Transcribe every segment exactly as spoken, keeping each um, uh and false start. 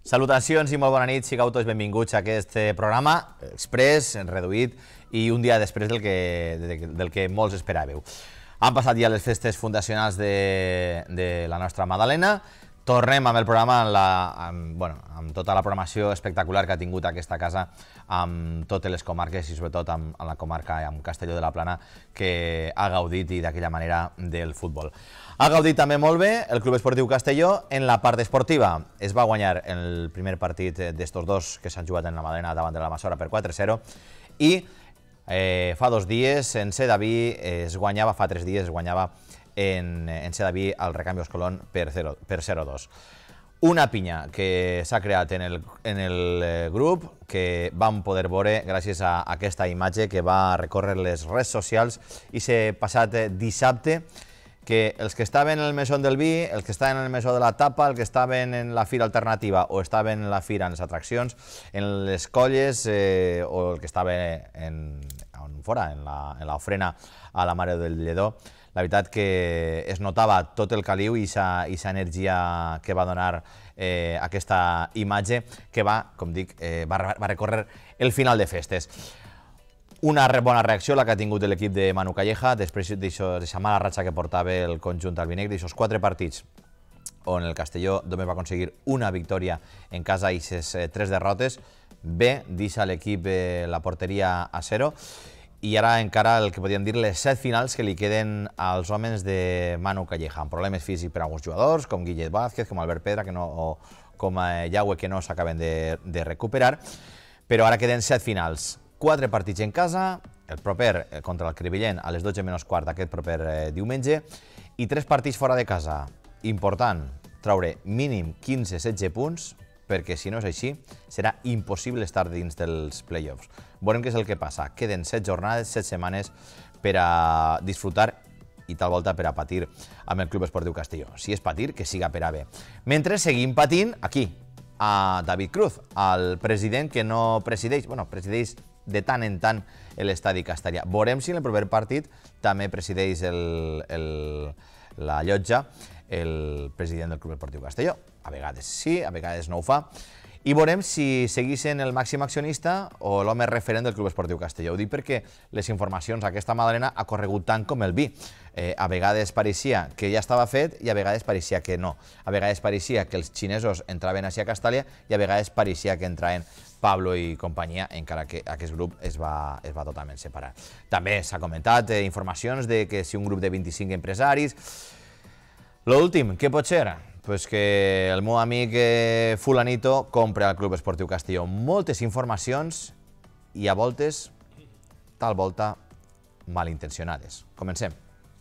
Salutacions i molt bona nit, sigueu tots benvinguts a aquest programa express, reduït i un dia després del que, del que molts esperàveu. Han passat ja les festes fundacionals de, de la nostra Madalena. Tornem amb el programa amb, la, amb, bueno, amb tota la programació espectacular que ha tingut aquesta casa amb totes les comarques i sobretot amb, amb la comarca, amb Castelló de la Plana, que ha gaudit i d'aquella manera del futbol. Ha gaudit també molt bé el Club Esportiu Castelló en la part esportiva. Es va guanyar el primer partit d'estos dos que s'han jugat en la Madalena davant de la Massora per quatre a zero i eh, fa dos dies en Sedaví es guanyava, fa tres dies es guanyava en, en Sedaví al Recambios Colón per zero a dos. Una pinya que s'ha creat en el, en el grup que vam poder veure gràcies a aquesta imatge que va recórrer les redes socials i s'ha passat dissabte, que els que estaven en el mesón del vi, els que estaven en el mesó de la tapa, els que estaven en la fira alternativa o estaven en la fira en les atraccions, en les colles eh, o el que estava en, en fora, en la, en la ofrena a la Mare del Lledó, la veritat que es notava tot el caliu i aquesta energia que va donar eh, aquesta imatge que va, com dic, eh, va, va recórrer el final de festes. Una bona reacció la que ha tingut l'equip de Manu Calleja després d'aquesta mala ratxa que portava el conjunt albinegre, d'aquests quatre partits on el Castelló només va aconseguir una victòria en casa i ses tres derrotes. Bé, deixa l'equip la porteria a zero i ara encara el que podríem dir les set finals que li queden als homes de Manu Calleja, amb problemes físics per a alguns jugadors, com Guillet Vázquez, com Albert Pedra, que no, o com Yahweh, que no s'acaben de, de recuperar, però ara queden set finals. Quatre partits en casa, el proper contra el Crevillent a les dotze menys quart d'aquest proper eh, diumenge, i tres partits fora de casa. Important, traure mínim quinze a setze punts, perquè si no és així, serà impossible estar dins dels play-offs. Veurem què és el que passa. Queden set jornades, set setmanes per a disfrutar i tal volta per a patir amb el Club Esportiu Castelló. Si és patir, que siga per a bé. Mentre seguim patint aquí, a David Cruz, el president que no presideix, bueno, presideix de tant en tant l'estadi castellà. Veurem si en el proper partit també presideix el, el, la llotja el president del Club Esportiu Castelló. A vegades sí, a vegades no ho fa. I veurem si segueixen el màxim accionista o l'home referent del Club Esportiu Castelló. Ho dic perquè les informacions d'aquesta Madalena ha corregut tant com el vi. Eh, a vegades pareixia que ja estava fet i a vegades pareixia que no. A vegades pareixia que els xinesos entraven a Castellà i a vegades pareixia que entraven Pablo i companyia, encara que aquest grup es va, es va totalment separar. També s'ha comentat eh, informacions de que si un grup de vint-i-cinc empresaris... L'últim, què pot ser? Pues que el meu amic eh, fulanito compra el Club Esportiu Castelló. Moltes informacions i a voltes, tal volta, malintencionades. Comencem.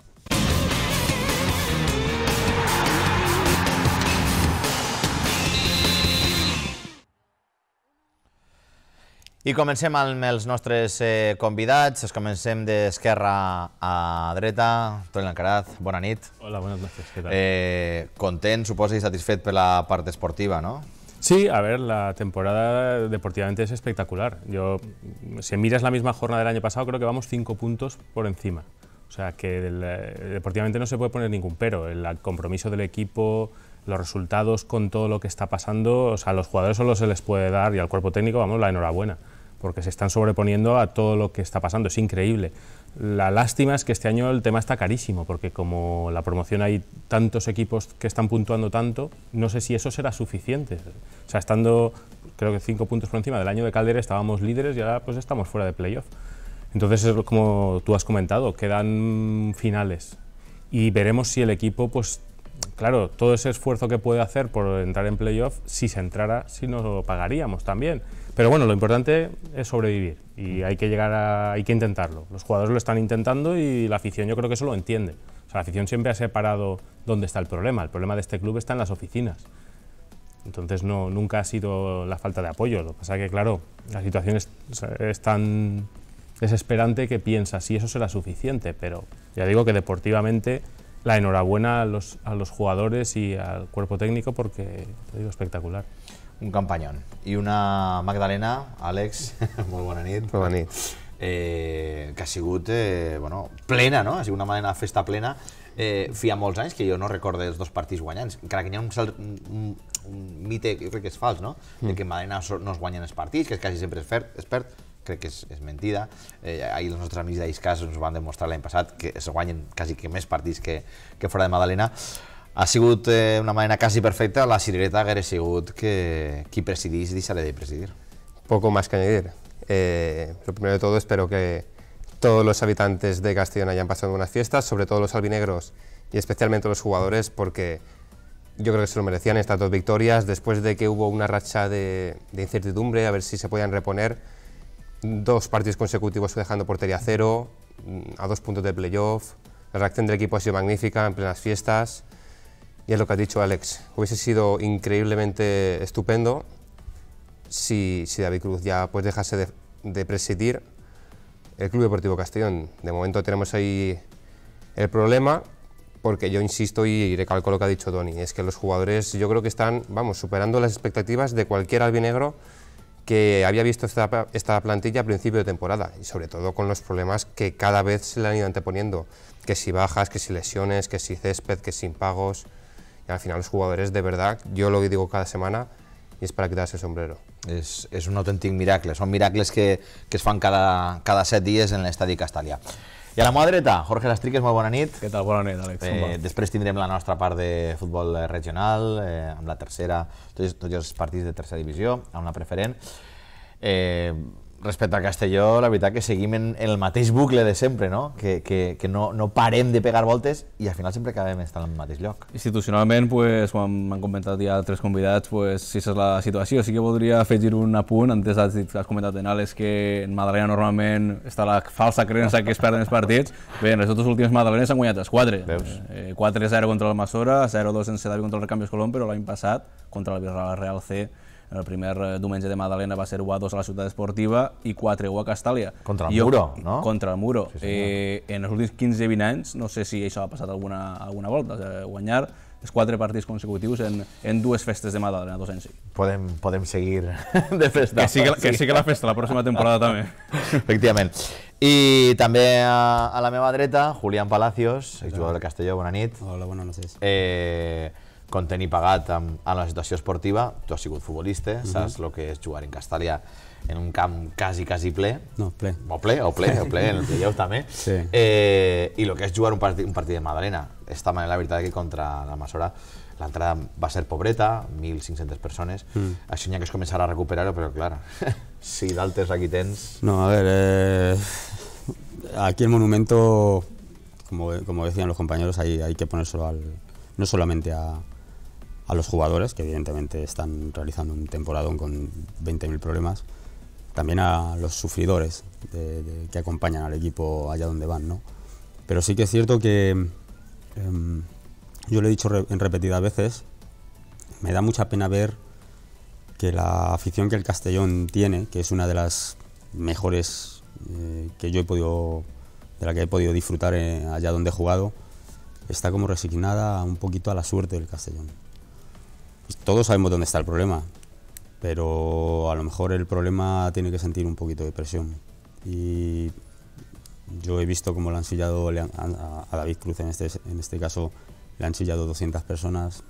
I comencem amb els nostres eh, convidats. Es comencem d'esquerra a dreta. Toni Lancaraz, bona nit. Hola, buenas noches. ¿Qué tal? Eh, content, suposo, i satisfet per la part esportiva, ¿no? Sí, a ver, la temporada deportivamente es espectacular. Yo, si miras la misma jornada del año pasado, creo que vamos cinco puntos por encima. O sea, que el, eh, deportivamente no se puede poner ningún pero. El compromiso del equipo, los resultados con todo lo que está pasando, o sea, a los jugadores solo se les puede dar, y al cuerpo técnico, vamos, la enhorabuena, porque se están sobreponiendo a todo lo que está pasando. Es increíble. La lástima es que este año el tema está carísimo, porque como la promoción hay tantos equipos que están puntuando tanto, no sé si eso será suficiente. O sea, estando, creo que cinco puntos por encima del año de Caldera, estábamos líderes y ahora pues estamos fuera de playoff. Entonces, es como tú has comentado, quedan finales y veremos si el equipo, pues claro, todo ese esfuerzo que puede hacer por entrar en playoff, si se entrara, si nos lo pagaríamos también. Pero bueno, lo importante es sobrevivir y hay que llegar a, hay que intentarlo. Los jugadores lo están intentando y la afición yo creo que eso lo entiende. O sea, la afición siempre ha separado dónde está el problema. El problema de este club está en las oficinas. Entonces no, nunca ha sido la falta de apoyo. Lo que pasa es que, claro, la situación es, es tan desesperante que piensa si eso será suficiente, pero ya digo que deportivamente la enhorabuena a los, a los jugadores y al cuerpo técnico porque, te digo, espectacular. Un campanyón. I una Magdalena, Àlex, molt bona nit. Bona nit. Eh, que sigut eh, bueno, plena, no? Ha sigut una Madalena festa plena. Eh, feia molts anys que jo no recordo els dos partits guanyants, encara que hi ha un, un, un mite, jo crec que és fals, no? De que Madalena no es guanyen els partits, que quasi sempre es perd, es perd. Crec que és, és mentida. Eh, ahir els nostres amics d'Aiscas ens van demostrar l'any passat que es guanyen quasi que més partits que, que fora de Madalena. Ha sigut eh, una Madalena quasi perfecta, la cirereta haguera sigut que qui presidís deixaré de presidir. Poco más que añadir. Eh, lo primero de todo, espero que todos los habitantes de Castellón hayan pasado unas fiestas, sobre todo los albinegros y especialmente los jugadores, porque yo creo que se lo merecían estas dos victorias, después de que hubo una racha de, de incertidumbre, a ver si se podían reponer, dos partidos consecutivos dejando portería cero, a dos puntos de playoff, la reacción del equipo ha sido magnífica en plenas fiestas, y es lo que ha dicho Alex, hubiese sido increíblemente estupendo si, si David Cruz ya pues dejase de, de presidir el Club Deportivo Castellón. De momento tenemos ahí el problema, porque yo insisto y recalco lo que ha dicho Toni, es que los jugadores yo creo que están, vamos, superando las expectativas de cualquier albinegro que había visto esta, esta plantilla a principio de temporada, y sobre todo con los problemas que cada vez se le han ido anteponiendo, que si bajas, que si lesiones, que si césped, que si impagos, y al final los jugadores de verdad, yo lo digo cada semana, y es para quitarse el sombrero. És, és un autèntic miracle, són miracles que, que es fan cada, cada set dies en l'estadi Castellà. I a la meva dreta, Jorge Lastriques, molt bona nit. Què tal? Bona nit, Àlex. Eh, després tindrem la nostra part de futbol regional, eh, amb la tercera, tots, tots els partits de tercera divisió, amb la preferent. Eh, respecte a Castelló, la veritat que seguim en, en el mateix bucle de sempre, no? Que, que, que no, no parem de pegar voltes i al final sempre acabem estant al mateix lloc. Institucionalment, pues, com m'han comentat ja altres convidats, pues, si és la situació, sí que voldria afegir un apunt. Antes has, dit, has comentat en Àlex que en Madalena normalment està la falsa creença que es perden els partits. Bé, en les dues últimes Madalenes han guanyat els quatre. Eh, quatre zero contra el Masora, zero dos en Sedaví contra el Recambios Colón, però l'any passat, contra la Real C, el primer diumenge de Madalena va ser u a dos a la Ciutat Esportiva i quatre u a Castàlia. Contra el Muro, no? Contra el Muro. Sí, eh, en els últims quinze vint anys, no sé si això ha passat alguna, alguna volta, eh, guanyar els quatre partits consecutius en, en dues festes de Madalena, dos anys. Podem, podem seguir de festa. Que sigui, que sigui la festa la pròxima temporada també. Efectivament. I també a, a la meva dreta, Julián Palacios, exjugador de Castelló, bona nit. Hola, buenas noches. Eh, content i pagat amb, amb la situació esportiva, tu has sigut futbolista, uh -huh. saps el que és jugar en Castàlia en un camp quasi, quasi ple. No, ple. O ple, o ple, o ple, en el playoff també. Sí. Eh, I el que és jugar un partit, un partit de Madalena. Esta manera, la veritat, que contra la Masora l'entrada va ser pobreta, mil cinc-centes persones. Mm. Això n'hi ha que es començarà a recuperar-ho, però clar, si d'altes aquí tens... No, a ver, eh, aquí el monumento, como, como decían los compañeros, hay, hay que ponérselo al, no solamente a, a los jugadores, que evidentemente están realizando un temporadón con veinte mil problemas, también a los sufridores de, de, que acompañan al equipo allá donde van, ¿no? Pero sí que es cierto que, eh, yo lo he dicho re, en repetidas veces, me da mucha pena ver que la afición que el Castellón tiene, que es una de las mejores eh, que yo he podido, de la que he podido disfrutar eh, allá donde he jugado, está como resignada un poquito a la suerte del Castellón. Todos sabemos dónde está el problema, pero a lo mejor el problema tiene que sentir un poquito de presión. Y yo he visto cómo le han sillado le han, a, a David Cruz, en este, en este caso, le han sillado doscientas personas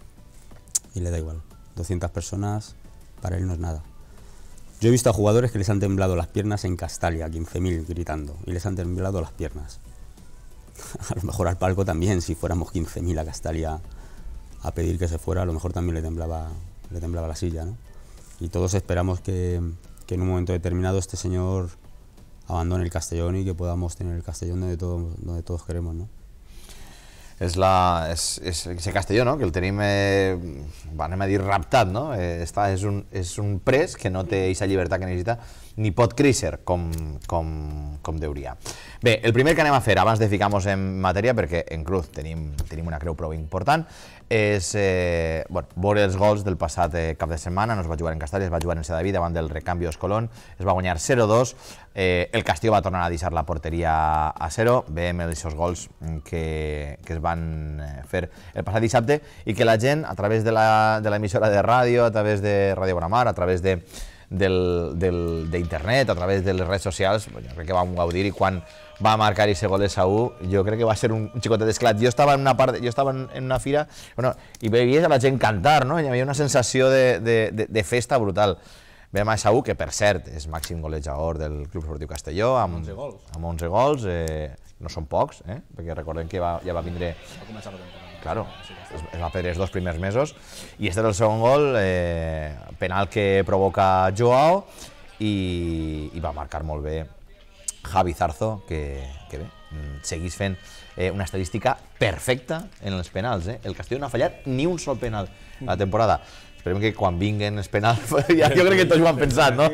y le da igual. doscientas personas, para él no es nada. Yo he visto a jugadores que les han temblado las piernas en Castàlia, quince mil gritando, y les han temblado las piernas. A lo mejor al palco también, si fuéramos quince mil a Castàlia a pedir que se fuera, a lo mejor también le temblaba, le temblaba la silla, ¿no? Y todos esperamos que, que en un momento determinado este señor abandone el Castellón y que podamos tener el Castellón donde todos, donde todos queremos, ¿no? És, la, és, és ese Castelló, no? Que el tenim, eh, anem a dir, raptat, no? Eh, està, és, un, és un pres que no té aquesta llibertat que necessita ni pot créixer com, com, com deuria. Bé, el primer que anem a fer, abans de ficar-nos en matèria, perquè en Cruz tenim, tenim una creu prou important, és eh, bueno, veure els gols del passat eh, cap de setmana. No es va jugar en Castàlia, es va jugar en Sedaví davant del Recambios Colón, es va guanyar zero dos, eh, el Castelló va tornar a deixar la porteria a zero, veiem els gols que, que es van fer el passat dissabte i que la gent, a través de l'emissora de, de ràdio, a través de Ràdio Bonamar, a través de d'internet, a través de les redes socials, jo crec que vam gaudir, i quan va marcar aquest gol de Saúl, jo crec que va ser un, un xicotet d'esclat. Jo estava en una part, jo estava en, en una fira, bueno, i veies a la gent cantar, no? Hi havia una sensació de, de, de, de festa brutal. Veiem a Saúl, que per cert és màxim golejador del Club Esportiu Castelló, amb onze gols, amb onze gols, eh, no són pocs, eh? Perquè recordem que va, ja va vindre... Va començar la temporada. Claro, es, es va perdre els dos primers mesos, i este és el segon gol, eh, penal que provoca Joao, i, i va marcar molt bé Javi Zarzo, que, que bé, seguís fent eh, una estadística perfecta en els penals. Eh? El Castelló no ha fallat ni un sol penal a la temporada. Esperem que quan vinguen els penals, ja, jo crec que tots ho han pensat, no?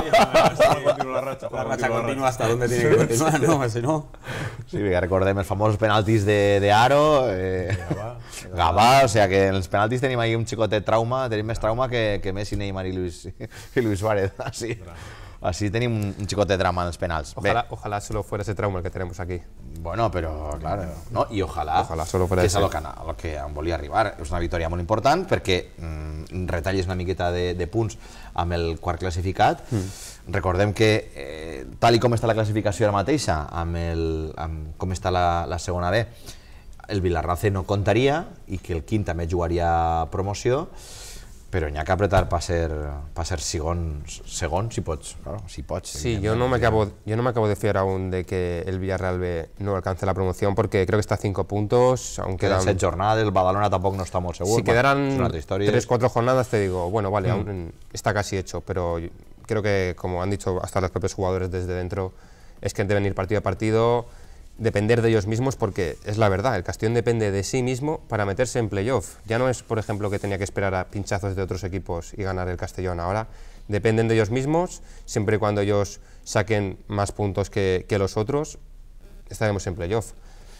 La racha continua hasta donde tiene que continuar, ¿no? Si no... Sí, recordem els famosos penaltis de, de Aro, eh, Gavà, o sea que en els penaltis tenim ahí un xicotet trauma, tenim més trauma que, que Messi, Neymar i Luis, i Luis Suárez, así. Así tenim un, un xicot de drama en els penals. Ojalá, ojalá solo fuera ese trauma el que tenemos aquí. Bueno, pero claro, no, i ojalà, ojalá solo fuera que és ese. a lo que, a lo que em volia arribar. És una victòria molt important perquè mm, retalles una miqueta de, de punts amb el quart classificat. Mm. Recordem que, eh, tal i com està la classificació ara mateixa, amb, el, amb com està la, la segona B, el Vilarral C no comptaria i que el quint també jugaria promoció, però n'hi ha que apretar per ser, pa ser segon, segon, si pots, claro, si pots. Sí, yo no, me acabo, yo no me acabo de fiar aún de que el Villarreal B no alcance la promoción, porque creo que está a cinco puntos, aunque quedan set jornades, el Badalona tampoco no está muy seguro. Si quedaran tres, cuatro jornadas, te digo, bueno, vale, mm. aún está casi hecho, pero creo que, como han dicho hasta los propios jugadores desde dentro, es que deben ir partido a partido, depender de ellos mismos, porque es la verdad, el Castellón depende de sí mismo para meterse en playoff. Ya no es, por ejemplo, que tenía que esperar a pinchazos de otros equipos y ganar el Castellón. Ahora dependen de ellos mismos, siempre y cuando ellos saquen más puntos que, que los otros, estaremos en playoff.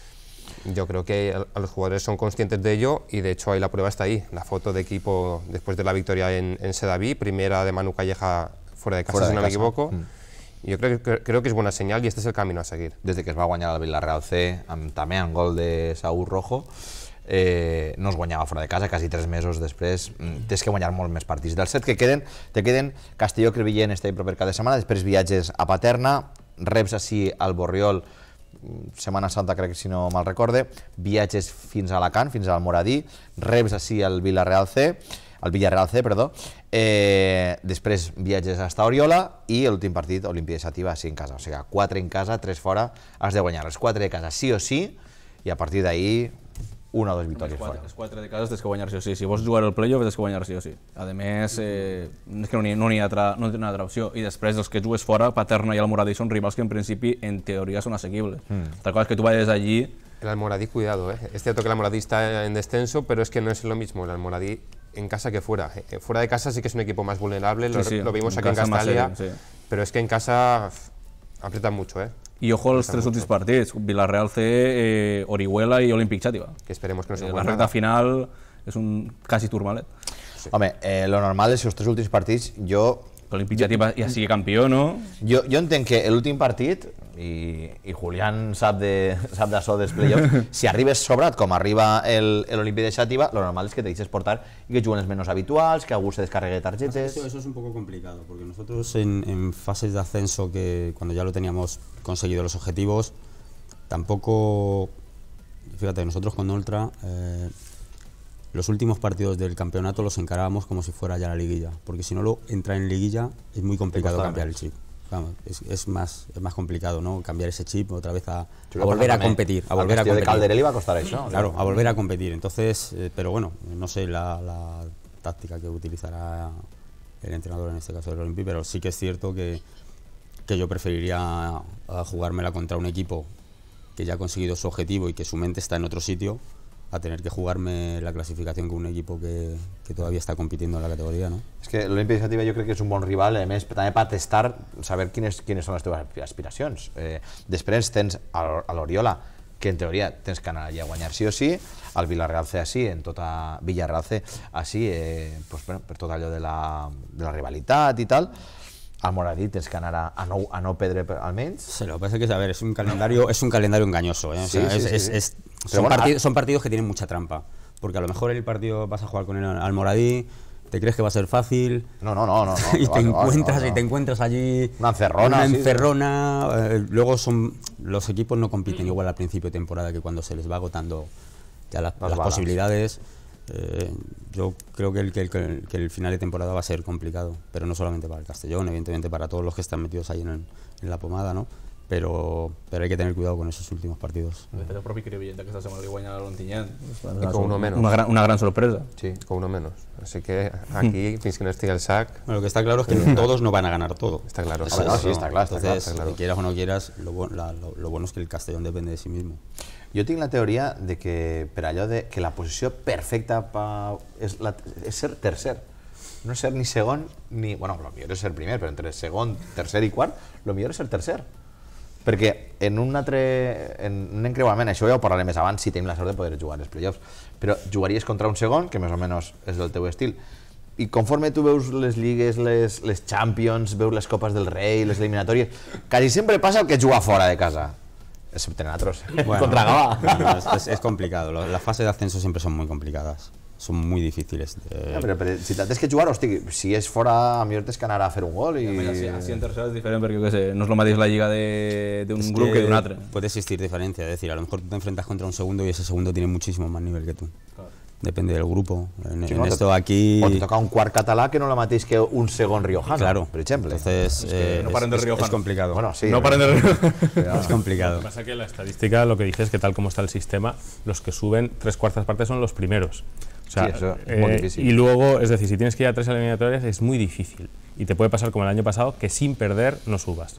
Yo creo que a los jugadores son conscientes de ello, y de hecho ahí la prueba está ahí, la foto de equipo después de la victoria en, en Sedaví, primera de Manu Calleja fuera de casa, fuera de si no casa. me equivoco. Mm. Jo crec, creo que és bona senyal i este és el camí a seguir. Des que es va guanyar el Villarreal C, amb, també amb gol de Saúl Rojo, eh, no es guanyava fora de casa, quasi tres mesos després. Tens que guanyar molt més partits. Dels set que queden, te queden Castelló, Crevillent, este proper cap de setmana, després viatges a Paterna, reps així al Borriol, Setmana Santa crec que si no mal recorde, viatges fins a Alacant, fins al Moradí, reps així al Villarreal C, al Villarreal C, perdó, eh, després viatges hasta Oriola i l'últim partit, Olímpia de Xàtiva, sí en casa, o sigui, quatre en casa, tres fora, has de guanyar els quatre de casa sí o sí, i a partir d'ahir una o dues victòries fora. Els quatre de casa tens que guanyar sí o sí, si vols jugar al playoff tens que guanyar sí o sí. A més, eh, és que no n'hi no ha altra, no una altra opció, i després els que jugues fora, Paterna i Almoradí són rivals que en principi, en teoria, són assequibles. Mm. Tal cosa és que tu vayas allí... El Almoradí, cuidado, eh. Es cierto que el Almoradí está en descenso, pero es que no es lo mismo el Almoradí en casa que fuera. Fuera de casa sí que es un equipo más vulnerable, sí, lo, sí, lo vimos aquí en Castalia, sí. Pero es que en casa aprietan mucho, ¿eh? Y ojo als tres últims partits, Villarreal C, eh, Orihuela i Olímpic Xàtiva. Que esperemos que no se eh, La recta final és un quasi turmalet. Sí. Home, eh, lo normal és que els tres últims partits, jo... L'Olímpic Xàtiva ja sigui campió, no? Jo, jo entenc que l'últim partit, i, i Julián sap de sap d'això dels playoffs, si arribes sobrat com arriba l'Olímpic de Xàtiva, lo normal es que te deixes portar y que juguen els menys habituals, que algú se descarregue tarjetes. Eso, eso es un poco complicado, porque nosotros en, en fases de ascenso, que cuando ya lo teníamos conseguido los objetivos, tampoco, fíjate, nosotros con Oltra, eh, los últimos partidos del campeonato los encarábamos como si fuera ya la liguilla, porque si no lo entra en liguilla es muy complicado cambiar el chip. Vamos, es, es, más, es más complicado, ¿no? Cambiar ese chip otra vez a, a volver a competir. A volver a competir. De Calderel iba a costar eso. Claro, a volver a competir. Entonces, eh, pero bueno, no sé la, la táctica que utilizará el entrenador en este caso del Olympique, pero sí que es cierto que, que yo preferiría uh, jugármela contra un equipo que ya ha conseguido su objetivo y que su mente está en otro sitio, a tener que jugarme la clasificación con un equipo que, que todavía está compitiendo en la categoría, ¿no? És que l'Olímpic de Xàtiva jo crec que és un bon rival, a més també per testar, saber quines, quines són les teves aspiracions. Eh, després tens a l'Oriola, que en teoria tens que anar allà a guanyar sí o sí, al Villarreal C així, en tota Villarreal C així, eh, pues, bueno, per tot allò de la, de la rivalitat i tal. Al Moradí tens que anar a, a, no, a no perdre almenys. Sí, lo que pasa es que, a ver, es un calendario, es un calendario engañoso, ¿eh? O sea, sí, sí, es, sí, es, sí. Es, son, bueno, partidos, son partidos que tienen mucha trampa, porque a lo mejor el partido vas a jugar con el Almoradí, te crees que va a ser fácil. No, no, no, no. no y va, te va, encuentras no, no. y te encuentras allí una encerrona. una sí, encerrona. Eh, luego son los equipos no compiten igual al principio de temporada que cuando se les va agotando ya la, las, las posibilidades. Eh, yo creo que el, que, el, que el final de temporada va a ser complicado, pero no solamente para el Castellón, evidentemente para todos los que están metidos ahí en, el, en la pomada, ¿no? Pero, pero hay que tener cuidado con esos últimos partidos. De fet, el propi Crevillent aquesta setmana li guanya l'Ontinyent. Y con uno menos. Una gran, una gran sorpresa. Sí, con uno menos. Así que aquí, fins que no esté el sac, Bueno, lo que está claro es que todos no van a ganar todo. está claro. Eso- no, sí, está claro, está Entonces, claro, está claro. quieras o no quieras, lo, bu- la- lo, lo bueno es que el Castellón depende de sí mismo. Jo tinc la teoria de que per allò de que la posició perfecta pa, és, la, és ser tercer. No ser ni segon ni... Bueno, el millor és ser primer, però entre segon, tercer i quart, el millor és ser tercer. Perquè en un altre... En un encreuament, això ja ho parlarem més abans, si tenim la sort de poder jugar als playoffs, però jugaries contra un segon, que més o menys és del teu estil, i conforme tu veus les lligues, les, les Champions, veus les Copes del Rei, les eliminatòries, quasi sempre passa el que juga fora de casa. Excepte nosaltres, contra Gavà. no, es, es- es complicado. Lo- Las fases de ascenso siempre son muy complicadas. Son muy difíciles. de- Ja, però, però si tens que jugar, hosti, si és fora, a millor tens que anar a fer un gol i... Així, així en tercera és diferent perquè, jo què sé, no és el mateix la lliga de- d'un Es grup que, que d'un altre. puede existir diferencia, es decir, a lo mejor tú te enfrentas contra un segundo y ese segundo tiene muchísimo más nivel que tú. Depende del grupo. En, Sí, en no, te- esto aquí... O te toca un quart català que no la mateix que un segon riojano, Claro, per exemple. entonces que eh, no es- paren de es- riojano. es complicado. Bueno, sí. no paren de... Es complicado. Lo que pasa es que la estadística lo que dice es que tal como está el sistema, los que suben tres cuartas partes son los primeros. O sea, Sí, eso es muy difícil. Y luego, es decir, si tienes que ir a tres eliminatorias es muy difícil. Y te puede pasar como el año pasado, que sin perder no subas.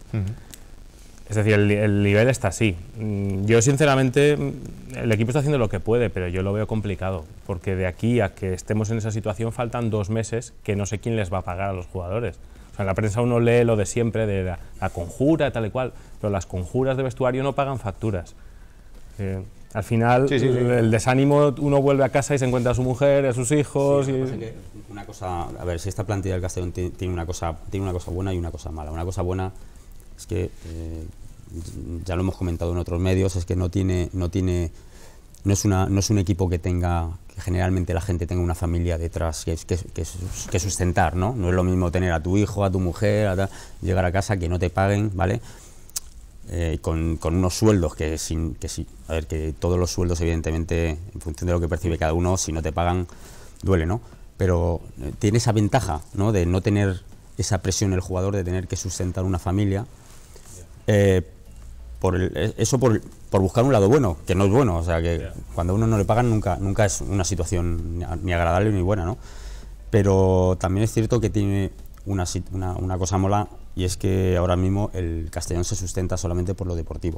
Es decir, el, el nivel está así. Mm, Yo, sinceramente, mm, el equipo está haciendo lo que puede, pero yo lo veo complicado. Porque de aquí a que estemos en esa situación faltan dos meses que no sé quién les va a pagar a los jugadores. O sea, en la prensa uno lee lo de siempre, de la, la conjura, tal y cual, pero las conjuras de vestuario no pagan facturas. Eh, al final, Sí, sí, sí. El, el desánimo, uno vuelve a casa y se encuentra a su mujer, a sus hijos. Sí, lo que y... pasa es que una cosa, a ver, si esta plantilla del Castellón ti- tiene una cosa, tiene una cosa buena y una cosa mala. Una cosa buena es que eh, ya lo hemos comentado en otros medios, es que no tiene, no tiene, no es una, no es un equipo que tenga, que generalmente la gente tenga una familia detrás que, que, que, sus- que sustentar, ¿no? No es lo mismo tener a tu hijo, a tu mujer, a tal, llegar a casa que no te paguen, ¿vale? Eh, con, con unos sueldos que sin que sí, a ver, que todos los sueldos evidentemente en función de lo que percibe cada uno, si no te pagan duele, ¿no? Pero eh, tiene esa ventaja, ¿no? De no tener esa presión el jugador de tener que sustentar una familia. Eh, por el- eh, eso por, por buscar un lado bueno, que no es bueno, o sea que cuando a uno no le pagan nunca nunca es una situación ni a- ni agradable ni buena, ¿no? Pero también es cierto que tiene una, sit- una, una cosa mola, y es que ahora mismo el Castellón se sustenta solamente por lo deportivo.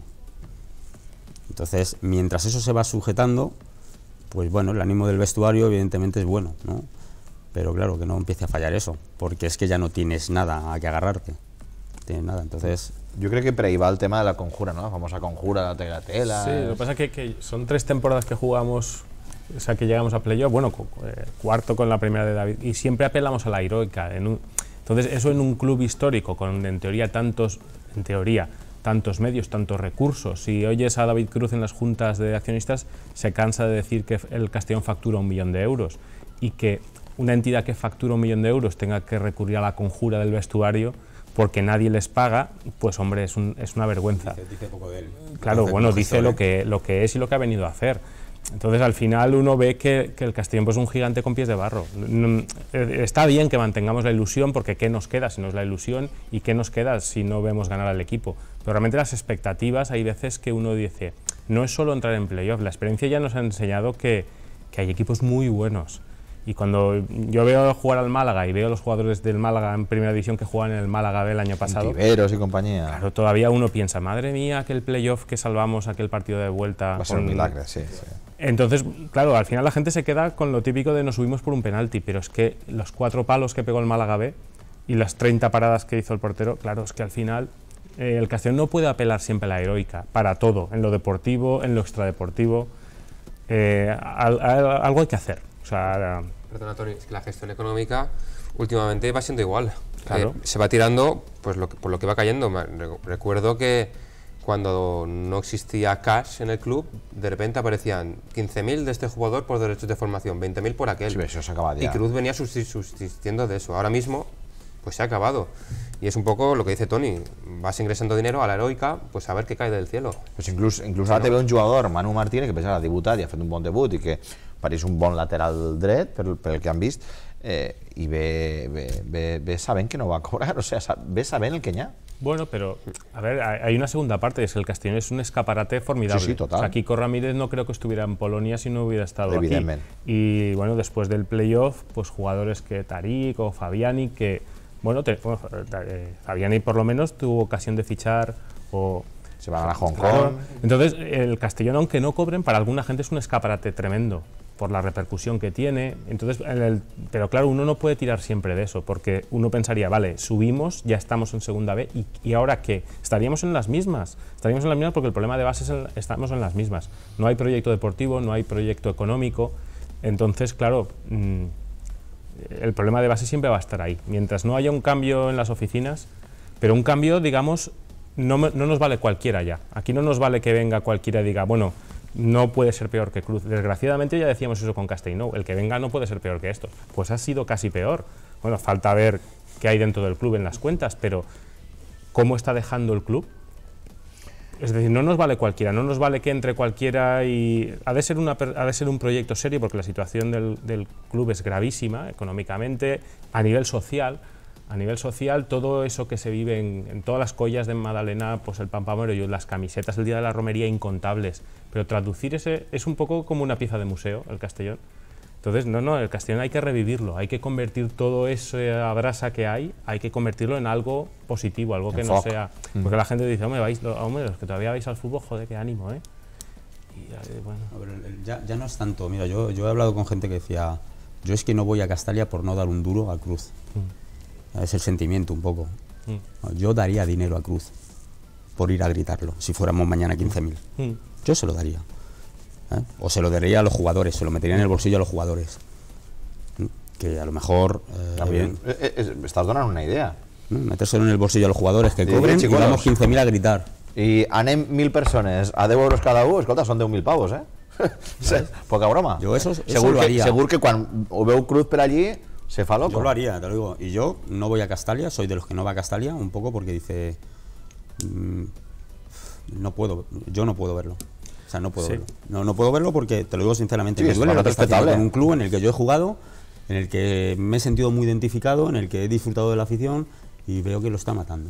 Entonces, mientras eso se va sujetando, pues bueno, el ánimo del vestuario evidentemente es bueno, ¿no? Pero claro, que no empiece a fallar eso, porque es que ya no tienes nada a que agarrarte. No tienes nada, entonces... Jo crec que per ahí va el tema de la conjura, ¿no? La famosa conjura, la tegatela... Sí, lo que pasa es que, que son tres temporadas que jugamos, o sea, que llegamos a playoff, bueno, cu- eh, cuarto con la primera de David, y siempre apelamos a la heroica. En un- entonces, eso en un club histórico, con en teoría tantos, en teoría, tantos medios, tantos recursos. Si oyes a David Cruz en las juntas de accionistas, se cansa de decir que el Castellón factura un millón de euros, y que una entidad que factura un millón de euros tenga que recurrir a la conjura del vestuario porque nadie les paga, pues hombre, es, un- es una vergüenza. Dice poco de él. Claro, bueno, dice lo que, lo que es y lo que ha venido a hacer. Entonces, al final, uno ve que, que el Castellón pues, es un gigante con pies de barro. Mm, eh, Está bien que mantengamos la ilusión, porque ¿qué nos queda si no es la ilusión? ¿Y qué nos queda si no vemos ganar al equipo? Pero realmente las expectativas, hay veces que uno dice, no es solo entrar en playoff, la experiencia ya nos ha enseñado que, que hay equipos muy buenos. Y cuando yo veo jugar al Málaga y veo a los jugadores del Málaga en primera división que juegan en el Málaga B el año pasado, Tiberos y compañía. claro, todavía uno piensa, madre mía, aquel playoff que salvamos, aquel partido de vuelta. Va a ser un con- milagre, sí, sí. Entonces, claro, al final la gente se queda con lo típico de nos subimos por un penalti, pero es que los cuatro palos que pegó el Málaga B y las treinta paradas que hizo el portero, claro, es que al final eh, el Castellón no puede apelar siempre a la heroica, para todo, en lo deportivo, en lo extradeportivo, eh, al- al- algo hay que hacer. O sea, Perdona, Tony, es que la gestión económica últimamente va siendo igual. Claro. Eh, se va tirando pues, lo que- por lo que va cayendo. Me- re- Recuerdo que cuando no existía cash en el club, de repente aparecían quince mil de este jugador por derechos de formación, veinte mil por aquel. Sí, eso se acaba ya. Y Cruz venía subsistiendo de eso. Ahora mismo, pues se ha acabado. Y es un poco lo que dice Toni, vas ingresando dinero a la heroica, pues a ver qué cae del cielo. Pues inclús, inclús ara té un jugador, Manu Martínez, que pensava debutat i ha fet un bon debut i que pareix un bon lateral dret, per, per el que han vist, eh, y ve, ve, ve, ve saben que no va a cobrar, o sea, ve saben el que ña. Bueno, pero, a ver, hay una segunda parte, es que el Castellón es un escaparate formidable. Sí, sí, total. O sea, Kiko Ramírez no creo que estuviera en Polonia si no hubiera estado Evidentemente. aquí. Y bueno, después del playoff, pues jugadores que Tarik o Fabiani, que, bueno, te, bueno eh, Fabiani por lo menos tuvo ocasión de fichar o... Se van a Hong Claro. Kong. Entonces, el Castellón, aunque no cobren, para alguna gente es un escaparate tremendo por la repercusión que tiene. Entonces, en el, pero claro, uno no puede tirar siempre de eso, porque uno pensaría, vale, subimos, ya estamos en segunda B, ¿y, y ahora qué? Estaríamos en las mismas, estaríamos en las mismas porque el problema de base es el, estamos en las mismas. No hay proyecto deportivo, no hay proyecto económico, entonces, claro, mmm, el problema de base siempre va a estar ahí. Mientras no haya un cambio en las oficinas, pero un cambio, digamos, no, no nos vale cualquiera ya. Aquí no nos vale que venga cualquiera y diga, bueno, no puede ser peor que Cruz. Desgraciadamente ya decíamos eso con Castellnou, el que venga no puede ser peor que esto. Pues ha sido casi peor. Bueno, falta ver qué hay dentro del club en las cuentas, pero ¿cómo está dejando el club? Es decir, no nos vale cualquiera, no nos vale que entre cualquiera y... Ha de ser, una, ha de ser un proyecto serio porque la situación del, del club es gravísima económicamente, a nivel social. A nivel social, todo eso que se vive en, en todas las collas de Madalena, pues el Pampamoro y las camisetas el día de la romería incontables, pero traducir ese es un poco como una pieza de museo, el Castellón. Entonces, no, no, el Castellón hay que revivirlo, hay que convertir todo eso a brasa que hay, hay que convertirlo en algo positivo, algo que no sea... Porque la gente dice, hombre, vais, hombre, los que todavía vais al fútbol, joder, qué ánimo, ¿eh? Y, bueno. ya, ya no es tanto, mira, yo, yo he hablado con gente que decía, yo es que no voy a Castalia por no dar un duro a Cruz. Mm. Es el sentimiento un poco. Mm. Yo daría dinero a Cruz por ir a gritarlo, si fuéramos mañana quince mil. Mm. Yo se lo daría. ¿Eh? O se lo daría a los jugadores, se lo metería en el bolsillo a los jugadores. ¿Mm? Que a lo mejor... Eh, También, eh, eh, estás dando una idea. ¿Mm? Metérselo en el bolsillo a los jugadores que cobren y vamos quince mil a gritar. I anem mil persones a deu euros cada un, escolta, són deu mil pavos, eh? Poca broma. Yo eso, eso segur lo que, haría. Segur que quan ho veu Cruz per allí se fa loco. Yo lo haría, te lo digo. Y yo no voy a Castalia, soy de los que no va a Castalia, un poco porque dice... Mmm, no puedo, yo no puedo verlo. O sea, no puedo sí. verlo. No, no puedo verlo porque, te lo digo sinceramente, sí, me duele lo que está haciendo con un club en el que yo he jugado, en el que me he sentido muy identificado, en el que he disfrutado de la afición y veo que lo está matando.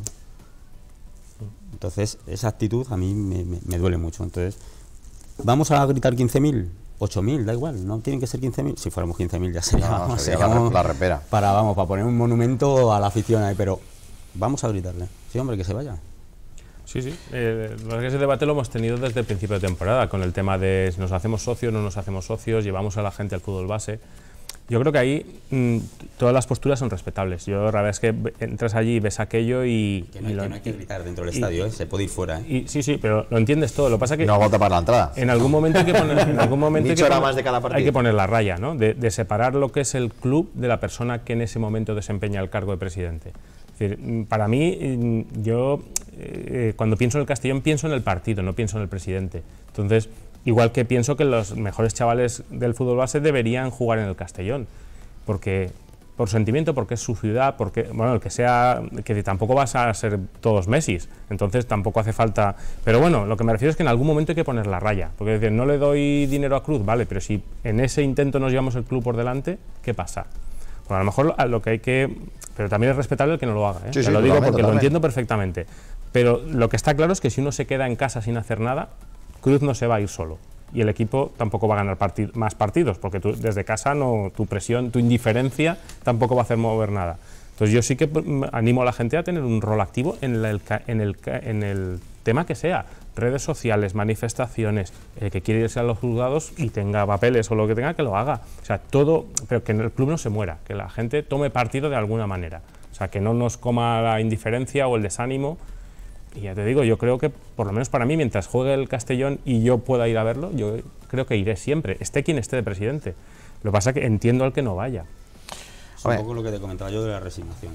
Entonces, esa actitud a mí me, me, me duele mucho. Entonces, ¿vamos a gritar quince mil? ocho mil, da igual, no tienen que ser quince mil. Si fuéramos quince mil ya sería, no, no, vamos, sería seríamos la repera. Para, vamos, para poner un monumento a la afición ahí, pero vamos a gritarle. Sí, hombre, que se vaya. Sí, sí. Eh, ese debate lo hemos tenido desde el principio de temporada, con el tema de si nos hacemos socios, no nos hacemos socios, llevamos a la gente al fútbol base. Yo creo que ahí mmm, todas las posturas son respetables. Yo la verdad es que entras allí y ves aquello y... Que no hay, y lo, que, no hay que gritar dentro del y, estadio, ¿eh? Se puede ir fuera. ¿eh? Y, sí, sí, pero lo entiendes todo. Lo pasa que... No vota para la entrada. En algún momento hay que poner, en algún momento hay que poner, más de cada partido. Hay que poner la raya, ¿no? De, de separar lo que es el club de la persona que en ese momento desempeña el cargo de presidente. Es decir, para mí, yo eh, cuando pienso en el Castellón pienso en el partido, no pienso en el presidente. Entonces, igual que pienso que los mejores chavales del fútbol base deberían jugar en el Castellón, porque por sentimiento, porque es su ciudad, porque, bueno, el que sea, que tampoco vas a ser todos Messi, entonces tampoco hace falta, pero bueno, lo que me refiero es que en algún momento hay que poner la raya, porque decir, no le doy dinero a Cruz, vale, pero si en ese intento nos llevamos el club por delante, ¿qué pasa? Bueno, a lo mejor lo que hay que, pero también es respetable el que no lo haga, ¿eh? Sí, Te sí, lo digo porque totalmente. lo entiendo perfectamente, pero lo que está claro es que si uno se queda en casa sin hacer nada, Cruz no se va a ir solo. Y el equipo tampoco va a ganar partid más partidos, porque tú desde casa no, tu presión, tu indiferencia tampoco va a hacer mover nada. Entonces yo sí que animo a la gente a tener un rol activo en el, en el, en el tema que sea, redes sociales, manifestaciones, el que quiere irse a los juzgados y tenga papeles o lo que tenga, que lo haga. O sea, todo, pero que en el club no se muera, que la gente tome partido de alguna manera. O sea, que no nos coma la indiferencia o el desánimo. Y ya te digo, yo creo que, por lo menos para mí, mientras juegue el Castellón y yo pueda ir a verlo, yo creo que iré siempre, esté quien esté de presidente. Lo que pasa es que entiendo al que no vaya. Es un poco lo que te comentaba yo de la resignación.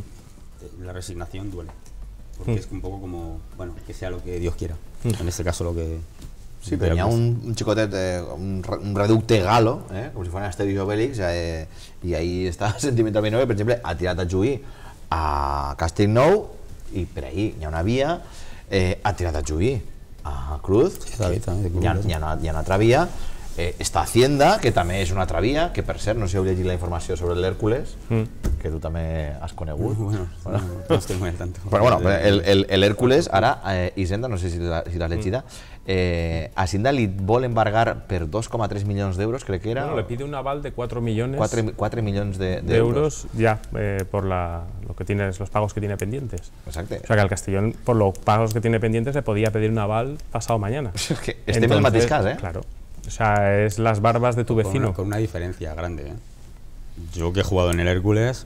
Mm. La resignación duele, porque mm. es un poco como, bueno, que sea lo que Dios quiera. Mm. En este caso lo que, Sí, però hi ha un, un xicotet, eh, un, un reducte galo, eh, com si fos un Asterix Obélix, eh, i ahí està Sentimental Vinove, per exemple, ha tirat a jugar a Castellnou, i per ahí hi ha una via, eh, ha tirat a jugar a Cruz, Sí, David, també, hi ha, hi, ha una, hi ha una altra via, eh, està Hacienda, que també és una altra via, que per cert, no sé si heu llegit la informació sobre l'Hèrcules, mm. que tu també has conegut. Bueno, bueno. No, no estoy muy al tanto. Però bueno, l'Hèrcules, ara, eh, Hisenda, no sé si l'has si llegida, eh, Hacienda li vol embargar per dos coma tres milions d'euros, crec que era. Bueno, le pide un aval de cuatro millones cuatro milions de, de, de euros ya eh, por la, lo que tienes, los pagos que tiene pendientes. Exacto. O sea que al Castellón, por los pagos que tiene pendientes, le podía pedir un aval pasado mañana. Es que estem en el mateix cas, eh? Claro. O sea, es las barbas de tu Con vecino. una, con una diferencia grande. ¿eh? Yo que he jugado en el Hércules,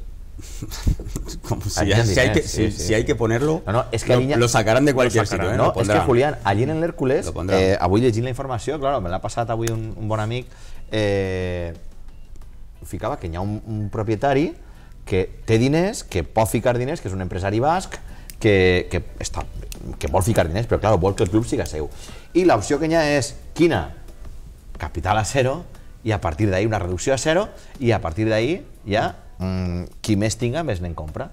como si, Allí hay, si, hay que, sí, si, sí, si hay que ponerlo, No, no, és que lo, allí- lo sacarán de cualquier sacarán, sitio. ¿eh? No, Lo és que pondrán. Julián, allí en l'Hèrcules, Lo pondrán. eh, avui llegint la informació, claro, me l'ha passat avui un, un bon amic, eh, ficava que hi ha un, un propietari que té diners, que pot ficar diners, que és un empresari basc, que, que, està, que vol ficar diners, però clar, vol que el club siga seu. I l'opció que hi ha és, quina? Capital a zero, i a partir d'ahí una reducció a zero, i a partir d'ahí ja mmm, qui més tinga més n'en compra.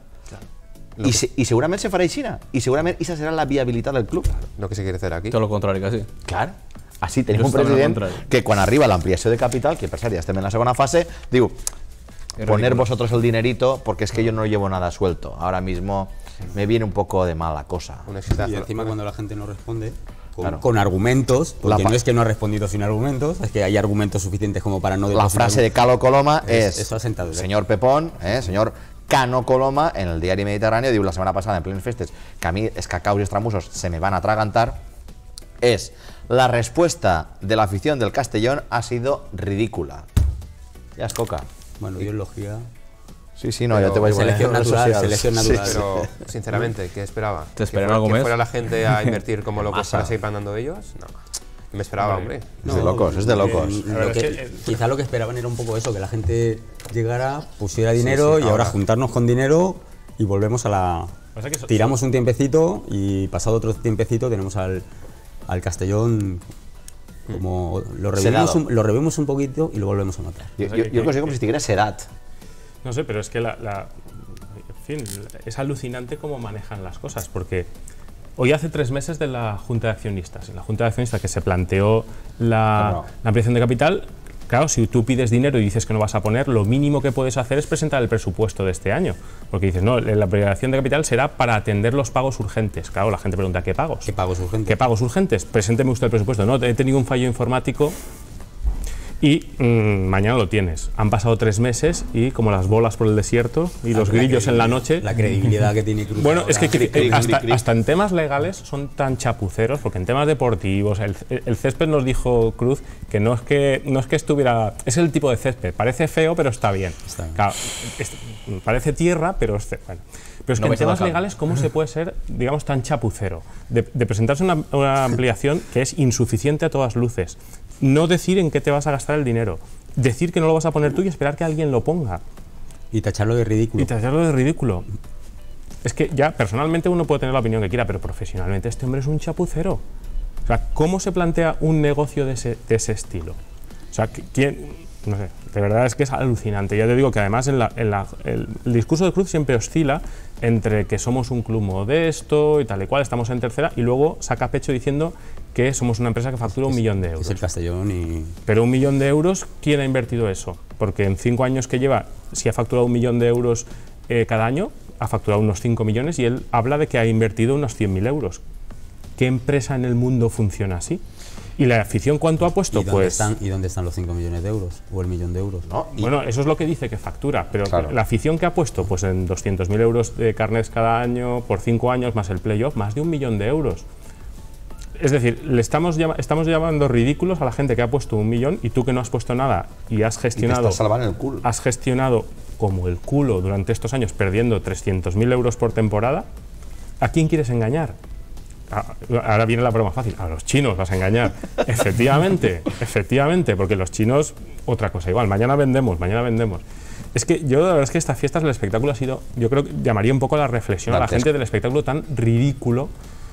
I, se, I segurament se farà així, i segurament aquesta serà la viabilitat del club. Lo que se quiere hacer aquí. Todo lo contrario, casi. Clar, així tenim Jo un estava en el president contrari. que quan arriba l'ampliació de capital, que per cert ja estem en la segona fase, diu, poner vosotros el dinerito porque es que yo no llevo nada suelto. Ahora mismo me viene un poco de mala cosa. Un exitazo. Y encima cuando la gente no responde, con, Claro. con argumentos, porque La pa- no es que no ha respondido sin argumentos, es que hay argumentos suficientes como para no La depositar frase un- de Calo Coloma Es- es, eso ha sentado, ¿eh? señor Pepón, eh, señor Cano Coloma, en el diario Mediterráneo, diu la setmana passada en plenes festes, que a mí escacaus y estramusos se me van a atragantar, es, la respuesta de la afición del Castellón ha sido ridícula. Ya es coca. Bueno, biología. Sí, sí, no, Pero ya te voy a poner selección en redes natural, sociales. selección Sí, natural. sí. Pero, sinceramente, ¿qué esperaba? ¿Te esperan ¿Que fuera- algo que más? fuera la gente a invertir como locos Masa. para seguir mandando ellos? No. Me esperaba, hombre. Es de locos, es de locos. Eh, A lo ver, que- es que, eh, quizá lo que esperaban era un poco eso, que la gente llegara, pusiera dinero sí, y ahora ahora. juntarnos con dinero y volvemos a la... Pasa que so- Tiramos un tiempecito y pasado otro tiempecito tenemos al, al Castellón como... Lo revivimos, Sedado. un, lo revivimos un poquito y lo volvemos a matar. Yo, O sea, yo, que- yo que- consigo como si estuviera sedat. No sé, pero es que la, la- en fin, es alucinante cómo manejan las cosas, porque hoy hace tres meses de la Junta de Accionistas, en la Junta de Accionistas que se planteó la, Claro. la ampliación de capital, claro, si tú pides dinero y dices que no vas a poner, lo mínimo que puedes hacer es presentar el presupuesto de este año, porque dices, no, la ampliación de capital será para atender los pagos urgentes. Claro, la gente pregunta, ¿qué pagos? ¿Qué pagos urgentes? ¿Qué pagos urgentes? Presénteme usted el presupuesto. No, he tenido un fallo informático y mm, mañana lo tienes. Han pasado tres meses y como las bolas por el desierto y los grillos en la noche. La credibilidad que tiene Cruz. Bueno, es que ahora. cri- eh, hasta, hasta en temas legales son tan chapuceros, porque en temas deportivos, el, el césped nos dijo Cruz que no es que no es que estuviera, es el tipo de césped, parece feo pero está bien. Está bien. Claro, es- parece tierra pero es ce- bueno. Pero es que No en vais a temas tocar. legales, ¿cómo se puede ser, digamos, tan chapucero? De, de presentarse una, una ampliación que es insuficiente a todas luces. No decir en qué te vas a gastar el dinero. Decir que no lo vas a poner tú y esperar que alguien lo ponga. Y tacharlo de ridículo. Y tacharlo de ridículo. Es que ya personalmente uno puede tener la opinión que quiera, pero profesionalmente este hombre es un chapucero. O sea, ¿cómo se plantea un negocio de ese, de ese estilo? O sea, ¿quién...? No sé, de verdad es que es alucinante. Ya te digo que además en la, en la- el, el discurso de Cruz siempre oscila entre que somos un club modesto y tal y cual, estamos en tercera, y luego saca pecho diciendo que somos una empresa que factura un millón de euros. Es el Castellón y... Pero un millón de euros, ¿quién ha invertido eso? Porque en cinco años que lleva, si ha facturado un millón de euros eh, cada año, ha facturado unos cinco millones y él habla de que ha invertido unos cien mil euros. ¿Qué empresa en el mundo funciona así? ¿Y la afición cuánto ha puesto? ¿Y dónde, Pues, están, ¿Y dónde están los cinco millones de euros? ¿O el millón de euros? ¿no? Y- bueno, eso es lo que dice que factura, pero Claro. la afición que ha puesto, pues en doscientos mil euros de carnets cada año, por cinco años, más el playoff, más de un millón de euros. Es decir, le estamos, llama- estamos llamando ridículos a la gente que ha puesto un millón y tú que no has puesto nada y has y te gestionado... estás salvando el culo. has gestionado como el culo durante estos años perdiendo trescientos mil euros por temporada, ¿a quién quieres engañar? A- Ahora viene la broma fácil, a los chinos vas a engañar. Efectivamente, efectivamente, porque los chinos, otra cosa igual, mañana vendemos, mañana vendemos. Es que yo la verdad es que estas fiestas del espectáculo ha sido, yo creo que llamaría un poco la reflexión a la Dantesco. gente del espectáculo tan ridículo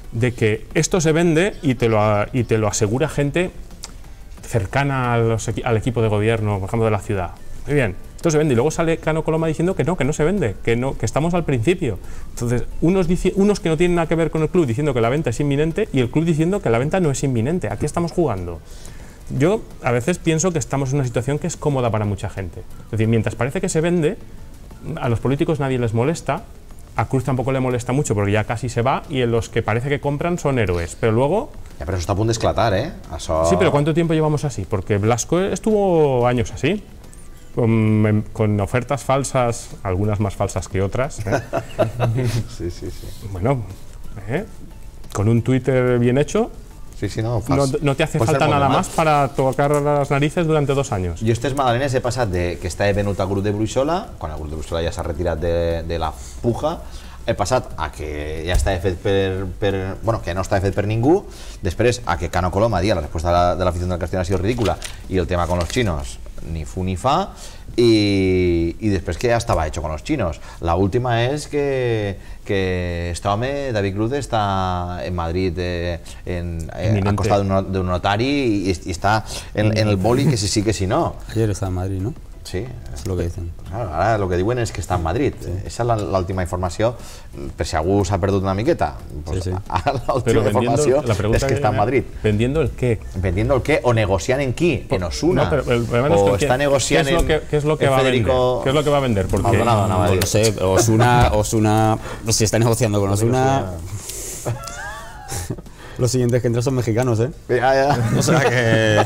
de que esto se vende y te lo, y te lo asegura gente cercana a los, al equipo de gobierno, por ejemplo, de la ciudad. Muy bien, esto se vende. Y luego sale Cano Coloma diciendo que no, que no se vende, que, no, que estamos al principio. Entonces, unos, dici unos que no tienen nada que ver con el club diciendo que la venta es inminente y el club diciendo que la venta no es inminente. ¿A qué estamos jugando? Yo a veces pienso que estamos en una situación que es cómoda para mucha gente. Es decir, mientras parece que se vende, a los políticos nadie les molesta, a Cruz tampoco le molesta mucho porque ya casi se va y los que parece que compran son héroes. Pero luego... Ja, però això està a punt d'esclatar, eh? Això... Sí, pero ¿cuánto tiempo llevamos así? Porque Blasco estuvo años así, con, con ofertas falsas, algunas más falsas que otras. ¿eh? Sí, sí, sí. Bueno, ¿eh? Con un Twitter bien hecho, Sí, sí, no, no, no te hace falta nada más para tocar las narices durante dos años. Jo estes madalenes he passat de que estava venut al grup de Bruixola, quan el grup de Bruixola ja s'ha retirat de, de la puja, he passat a que ja estava fet per, per... Bueno, que no estava fet per ningú, després a que Cano Coloma dia la resposta de la, de l'afició del Castellón ha sido ridícula i el tema con los chinos ni fu ni fa, y, y después que ya estaba hecho con los chinos. La última es que, que este home, David Cruz, está en Madrid eh, en, eh, a costa de un, de un notari y, y está en, en el boli que si sí que si no. Ayer estaba en Madrid, ¿no? Sí. Es lo que dicen. Claro, ara el que diuen és que està en Madrid. Sí. Esa és l'última informació, per si algú s'ha perdut una miqueta. Pues sí, sí. Ara l'última informació és que està en Madrid. ¿Vendiendo el qué? ¿Vendiendo el qué? ¿O negociant en qui? En Osuna. No, pero el problema o es que, está negociant ¿qué es lo que, ¿qué es lo que va Federico... a vender? ¿Qué es lo que va a vender? Porque Maldonado, no, no sé, Osuna, Osuna, si está negociando con Osuna... Los siguientes que entran son mexicanos, ¿eh? Ya, ya. O sea que...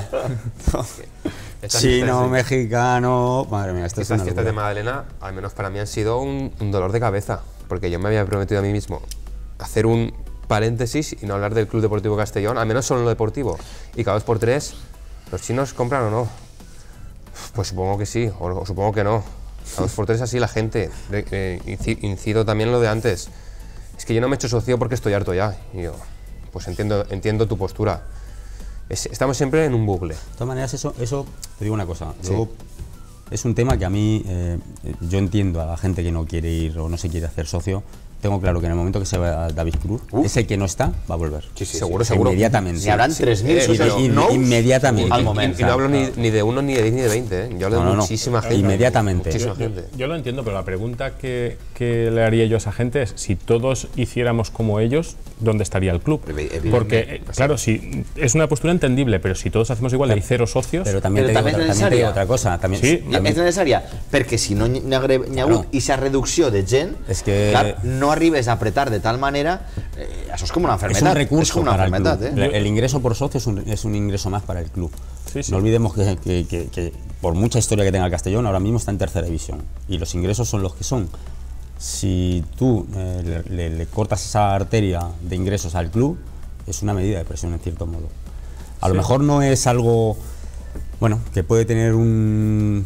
Chino, mexicano... Madre mía, esto es Estas una fiestas de locura. Magdalena, al menos para mí, han sido un, un dolor de cabeza, porque yo me había prometido a mí mismo hacer un paréntesis y no hablar del Club Deportivo Castellón, al menos solo en lo deportivo. Y cada dos por tres, ¿los chinos compran o no? Pues supongo que sí, o, o supongo que no. Cada dos por tres así la gente. Eh, eh, incido también en lo de antes. Es que yo no me he hecho socio porque estoy harto ya. Y yo, pues entiendo, entiendo tu postura. Es, estamos siempre en un bucle. De todas maneras, eso, eso te digo una cosa. Sí. Yo, es un tema que a mí, eh, yo entiendo a la gente que no quiere ir o no se quiere hacer socio. Tengo claro que en el momento que se va David Cruz, Uf. ese que no está va a volver. Sí, sí, seguro, sí. seguro. Inmediatamente. N'hi haurà tres mil Eh, socios in- nous inmediatamente. al Y, moment. y no hablo ni, ni de uno, ni de diez, ni de veinte. ¿eh? Yo hablo No, de no, no. muchísima gente. Inmediatamente. Muchísima Yo, gente. yo lo entiendo, pero la pregunta que, que le haría yo a esa gente es si todos hiciéramos como ellos, ¿dónde estaría el club? Evidentemente. Porque, eh, claro, si, es una postura entendible, pero si todos hacemos igual, hay cero socios. Pero también, Pero te, digo, también es otra, también te digo necesaria. otra cosa. También, Sí, I también- és necessària, perquè si no n'hi ha, hagué- n'hi ha hagut Claro. aquesta reducció de gent, És que- clar, no arribes a apretar de tal manera, eh, això és com una es enfermedad. un recurso és com una para el enfermedad, club. eh? El ingreso por socio es un, es un ingreso más para el club. Sí, sí. No olvidemos que, que- que- que por mucha historia que tenga el Castellón, ahora mismo está en tercera división y los ingresos son los que son. Si tú eh, le, le- le cortas esa arteria de ingresos al club, es una medida de presión en cierto modo. A lo mejor no es algo, bueno, que puede tener un-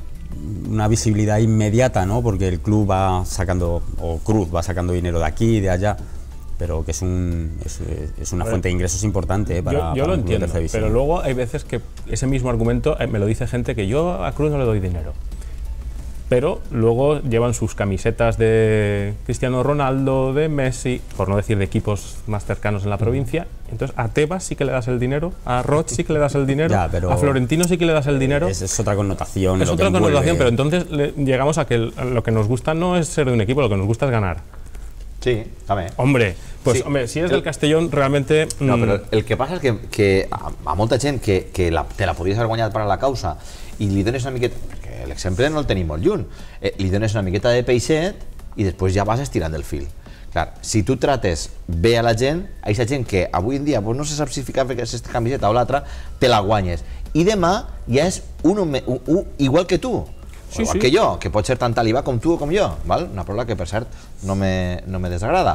una visibilidad inmediata, ¿no? Porque el club va sacando, o Cruz va sacando dinero de aquí y de allá, pero que es, un, es, es una fuente de ingresos importante eh, para, yo yo para lo un club de entiendo, tercera división. pero luego hay veces que ese mismo argumento eh, me lo dice gente que yo a Cruz no le doy dinero. Pero luego llevan sus camisetas de Cristiano Ronaldo, de Messi, por no decir de equipos más cercanos en la provincia. Entonces a Tebas sí que le das el dinero, a Roch sí que le das el dinero, Ya, pero- a Florentino sí que le das el dinero. Es, es otra connotación. Es lo que otra envuelve. connotación, pero entonces le- llegamos a que el- lo que nos gusta no es ser de un equipo, lo que nos gusta es ganar. Sí, també. Hombre, pues Sí. hombre, si eres El- del Castellón, realmente... No, mm, però el que passa és que, que a, a molta gent que, que la, te la podries haver guanyat per a la causa i li dones una miqueta, perquè l'exemple no el tenim molt lluny, eh, li dones una miqueta de peixet i després ja vas estirant el fil. Clar, si tu trates bé a la gent, a aquesta gent que avui en dia pues, no se sap si ficar aquesta camiseta o l'altra, te la guanyes. I demà ja és un, un, un, un igual que tu. Sí, igual sí. que jo, que pot ser tant talibà com tu o com jo, val? Una paraula que per cert no me, no me desagrada,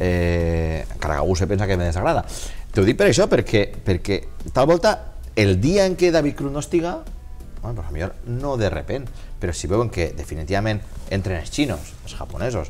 eh, encara que algú se pensa que me desagrada. T'ho dic per això, perquè, perquè tal volta el dia en què David Cruz no estiga, bueno, pues a millor no de repent, però si veuen que definitivament entren els xinos, els japonesos,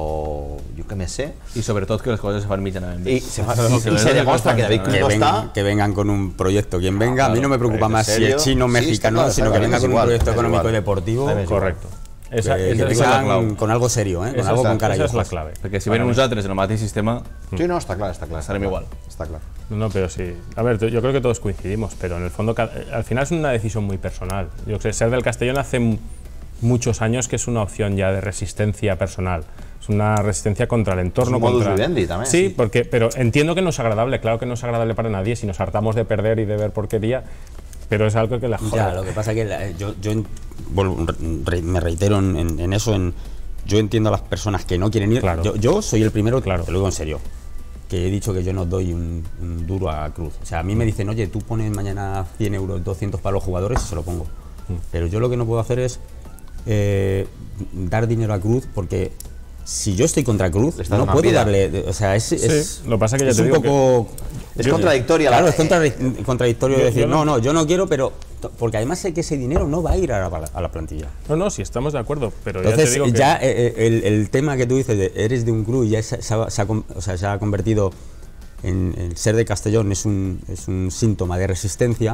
o jo que me sé, I sobretot que les coses se fan mitjanament bé. i se, fa, i, i se demostra que David Cruz Que, no ven- està, que vengan con un proyecto. Quien venga, a mí no me preocupa ¿en más si serio? es chino o Sí, mexicano, está claro, sino está que claro, venga es con un igual, proyecto es económico igual. y deportivo. Dame igual. Correcto. Esa, que, esa que és la vengan clau. con algo serio, ¿eh? Con Esa algo és la, con cara y esa és la ojos. clave. Perquè si venen uns altres en el mateix sistema, Sí, no, está claro, está claro. estarem igual. Está claro. No, no, pero sí. A ver, yo creo que todos coincidimos, pero en el fondo, ca- al final es una decisión muy personal. Yo sé, ser del Castellón hace m- muchos años que es una opción ya de resistencia personal. Es una resistencia contra el entorno. Es un modus contra... vivendi también, Sí, sí. porque, pero entiendo que no es agradable, claro que no es agradable para nadie si nos hartamos de perder y de ver porquería, pero es algo que la jode. Ya, lo que pasa es que la- yo, yo en- vuelvo- re- me reitero en, en- en eso, en, yo entiendo a las personas que no quieren ir. Claro. Yo, yo soy el primero, Claro. te lo digo en serio, que he dicho que yo no doy un, un duro a Cruz. O sea, a mí me dicen, oye, tú pones mañana cien euros, doscientos para los jugadores, y se lo pongo. Pero yo lo que no puedo hacer es eh, dar dinero a Cruz, porque si yo estoy contra Cruz, Le estás no dando puedo vida. darle. O sea, es, es, lo que pasa que ya es te un digo que- poco. Es contradictoria. Claro, la- es contradic- contradictorio yo- decir, yo no, no- no, yo no quiero, pero. Porque además sé que ese dinero no va a ir a la, a la plantilla. No, no, sí, estamos de acuerdo, pero ya te Entonces, digo que... ya eh, eh, el, el tema que tú dices de eres de un club y ya se, se ha, se ha con- o sea, se ha convertido en el ser de Castellón, es un, es un síntoma de resistencia.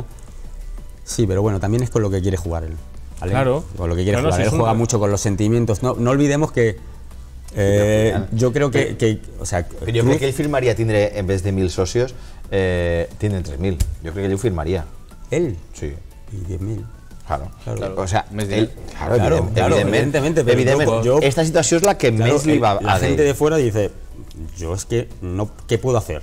Sí, pero bueno, también es con lo que quiere jugar él. ¿vale? Claro. Con lo que quiere No, no, jugar. si Él es un- juega mucho con los sentimientos. No, no olvidemos que. eh, al final- yo creo que. que, o sea, Pero yo Cruz- creo que él firmaría, tindre, en vez de mil socios, eh, tienen tres mil. Yo creo que él firmaría. él Sí, y diez mil. claro. Claro. O sea, Més él, dinero. claro, Claro, evident- claro, evidentment, evidentemente, pero evidentment, yo- yo- esta situació és la que Claro, més li va el- la a gente dir. de fuera dice, yo es que no, ¿qué puedo hacer?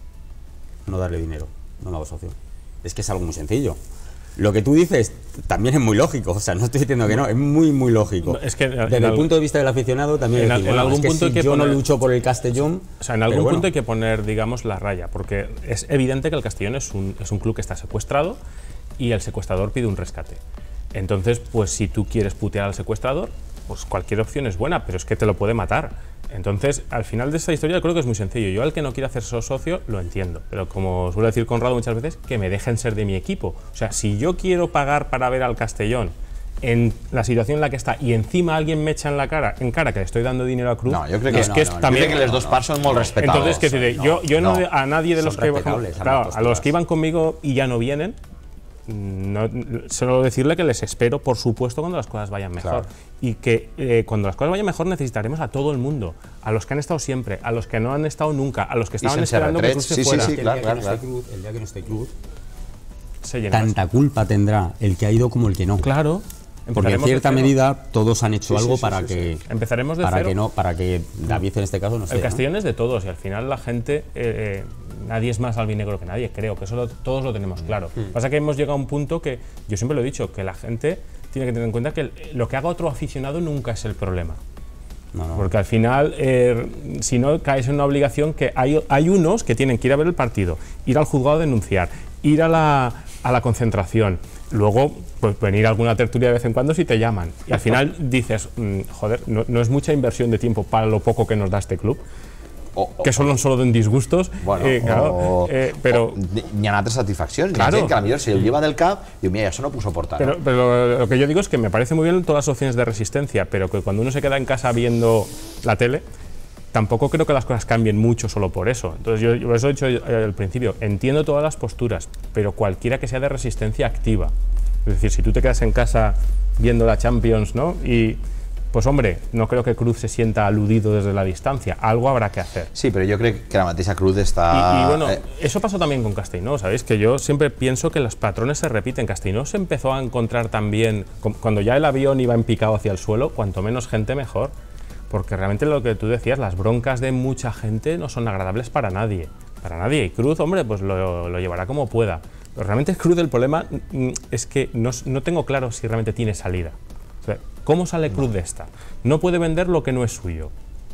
No darle dinero, no me hago socio. Es que es algo muy sencillo. Lo que tú dices también es muy lógico, o sea, no estoy diciendo que no, es muy muy lógico. No, es que en desde el al- punto de vista del aficionado también en es al- decir, en bueno, algún es que punto si hay que yo no poner- lucho por el Castellón, O sea, en pero algún bueno, punto hay que poner, digamos, la raya, porque es evidente que el Castellón es un, es un club que está secuestrado y el secuestrador pide un rescate. Entonces, pues si tú quieres putear al secuestrador, pues cualquier opción es buena, pero es que te lo puede matar. Entonces, al final de esta historia yo creo que es muy sencillo. Yo al que no quiera hacerse socio lo entiendo, pero como suele decir Conrado muchas veces, que me dejen ser de mi equipo. O sea, si yo quiero pagar para ver al Castellón en la situación en la que está y encima alguien me echa en la cara, en cara que le estoy dando dinero a Cruz, No, jo crec que, es que es no, no, también jo crec que les dos parts són molt respetables. entonces, ¿qué decir? yo, yo no, no. a nadie de Son los que respetables ambas claro, a posturas. los que iban conmigo y ya no vienen, no, solo decirle que les espero, por supuesto, cuando las cosas vayan mejor. Claro. Y que eh, cuando las cosas vayan mejor necesitaremos a todo el mundo, a los que han estado siempre, a los que no han estado nunca, a los que estaban sense esperando que retrets, Cruz se sí, sí, fuera. sí, el, claro, día claro, que no esté claro. Cruz, el día que no esté Cruz, Se llenará. tanta culpa tendrá el que ha ido como el que no. Claro. Porque en empezaremos de cierta cero. medida todos han hecho Sí, algo sí, sí, para sí, que Empezaremos de para cero. que no para que David en este caso no esté. El ¿no? Castellón es de todos y al final la gente, eh, eh, nadie es más albinegro que nadie, creo, que eso lo- todos lo tenemos claro. Pasa que hemos llegado a un punto que, yo siempre lo he dicho, que la gente tiene que tener en cuenta que el- lo que haga otro aficionado nunca es el problema. No, no. Porque al final, eh, si no, caes en una obligación que hay, hay unos que tienen que ir a ver el partido, ir al juzgado a denunciar, ir a la, a la concentración, luego pues, venir a alguna tertulia de vez en cuando si te llaman. Y al final dices, mm, joder, no, no es mucha inversión de tiempo para lo poco que nos da este club, O, o, que son solo en disgustos, bueno, eh, claro, o, eh, pero... o, hi ha altres satisfaccions. Claro. Hi ha gent que a millor si el lleva del cap diu, mira, això no puc soportar. Pero, pero lo que yo digo es que me parece muy bien todas las opciones de resistencia, pero que cuando uno se queda en casa viendo la tele, tampoco creo que las cosas cambien mucho solo por eso. Entonces yo, yo por eso he dicho eh, al principio, entiendo todas las posturas, pero cualquiera que sea de resistencia activa. Es decir, si tú te quedas en casa viendo la Champions, ¿no? Y pues hombre, no creo que Cruz se sienta aludido desde la distancia, algo habrá que hacer. Sí, però jo crec que la mateixa Cruz Y, està... y bueno, eh, eso pasó también con Castelló, ¿sabéis? Que yo siempre pienso que los patrones se repiten. Castelló se empezó a encontrar también, com- cuando ya el avión iba en picado hacia el suelo, cuanto menos gente mejor. Porque realmente lo que tú decías, las broncas de mucha gente no son agradables para nadie. Para nadie. Y Cruz, hombre, pues lo, lo llevará como pueda. Pero realmente Cruz, el problema mm, es que no, s- no tengo claro si realmente tiene salida. O sea, ¿cómo sale Cruz de esta? No puede vender lo que no es suyo.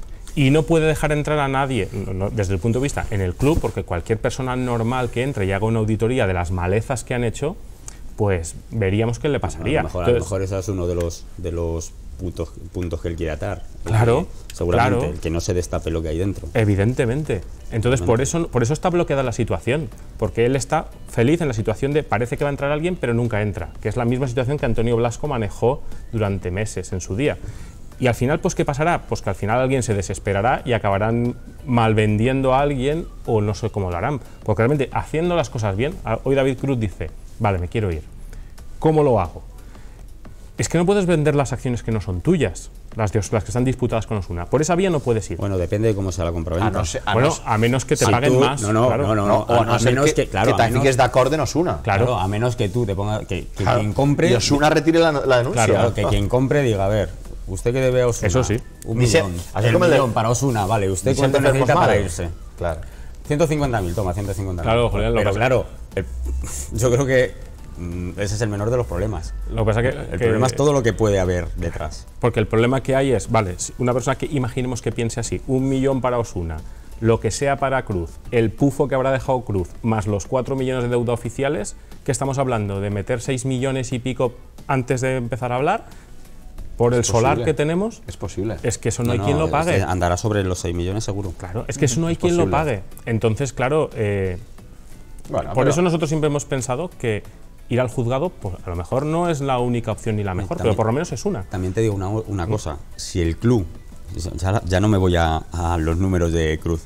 Y no puede dejar entrar a nadie, no, no, desde el punto de vista, en el club, porque cualquier persona normal que entre y haga una auditoría de las malezas que han hecho, pues veríamos qué le A pasaría. lo mejor, a lo Entonces, mejor ese es uno de los de los puntos, puntos que él quiere atar. El Claro, que, seguramente, claro. el que no se destape lo que hay dentro. Evidentemente. Entonces, por eso, por eso está bloqueada la situación. Porque él está feliz en la situación de parece que va a entrar alguien, pero nunca entra. Que es la misma situación que Antonio Blasco manejó durante meses en su día. Y al final, pues, ¿qué pasará? Pues que al final alguien se desesperará y acabarán malvendiendo a alguien o no sé cómo lo harán. Porque realmente, haciendo las cosas bien, a- hoy David Cruz dice, vale, me quiero ir. ¿Cómo lo hago? Es que no puedes vender las acciones que no son tuyas, las, de, las que están disputadas con Osuna. Por esa vía no puedes ir. Bueno, depende de cómo sea la compraventa. A no ser, a bueno, no, a menos que te si paguen tú- más. No, no, claro. no, no, no, no, o a no a ser menos que, que, claro, que te a menos- fiques d'acord en Osuna. Claro. Claro, a menos que tú te pongas, que, que Claro. quien compre, Y Osuna retire la, la denuncia. claro, que quien compre diga, a ver, usted que debe a Osuna, Eso sí. un Dice- millón, así el como el de- millón para Osuna, vale, ¿usted Vicente cuánto necesita Fermos para Malo. irse? Claro. ciento cincuenta mil, toma, ciento cincuenta mil. Claro, Julián, lo Pero pasa- claro, el- yo creo que mm, ese es el menor de los problemas. Lo que pasa que, El que- problema es todo lo que puede haber detrás. Porque el problema que hay es, vale, si una persona que imaginemos que piense así, un millón para Osuna, lo que sea para Cruz, el pufo que habrá dejado Cruz, más los cuatro millones de deuda oficiales, que estamos hablando de meter seis millones y pico antes de empezar a hablar, por el solar posible. que tenemos, Es posible. es que eso no, hay No, quien lo es pague. que andará sobre los seis millones seguro. Claro, es que eso no hay quien lo posible. pague. Entonces, claro, eh, Bueno, por pero- eso nosotros siempre hemos pensado que ir al juzgado, pues a lo mejor no es la única opción ni la mejor, pero también- por lo menos es una. También te digo una, una cosa, si el club, ya, ya no me voy a, a los números de Cruz,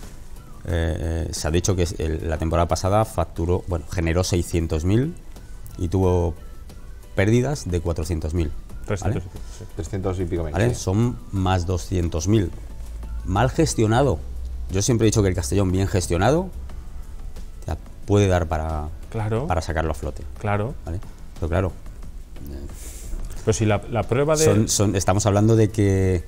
eh, se ha dicho que el- la temporada pasada facturó, bueno, generó seiscientos mil y tuvo pérdidas de cuatrocientos mil. trescientos, sí. trescientos y pico mil. ¿Vale? Sí. Son más doscientos mil. Mal gestionado. Yo siempre he dicho que el Castellón bien gestionado ya puede dar para, Claro, para sacarlo a flote. claro. ¿Vale? Pero claro, Pero si la, la prueba de... son- son- estamos hablando de que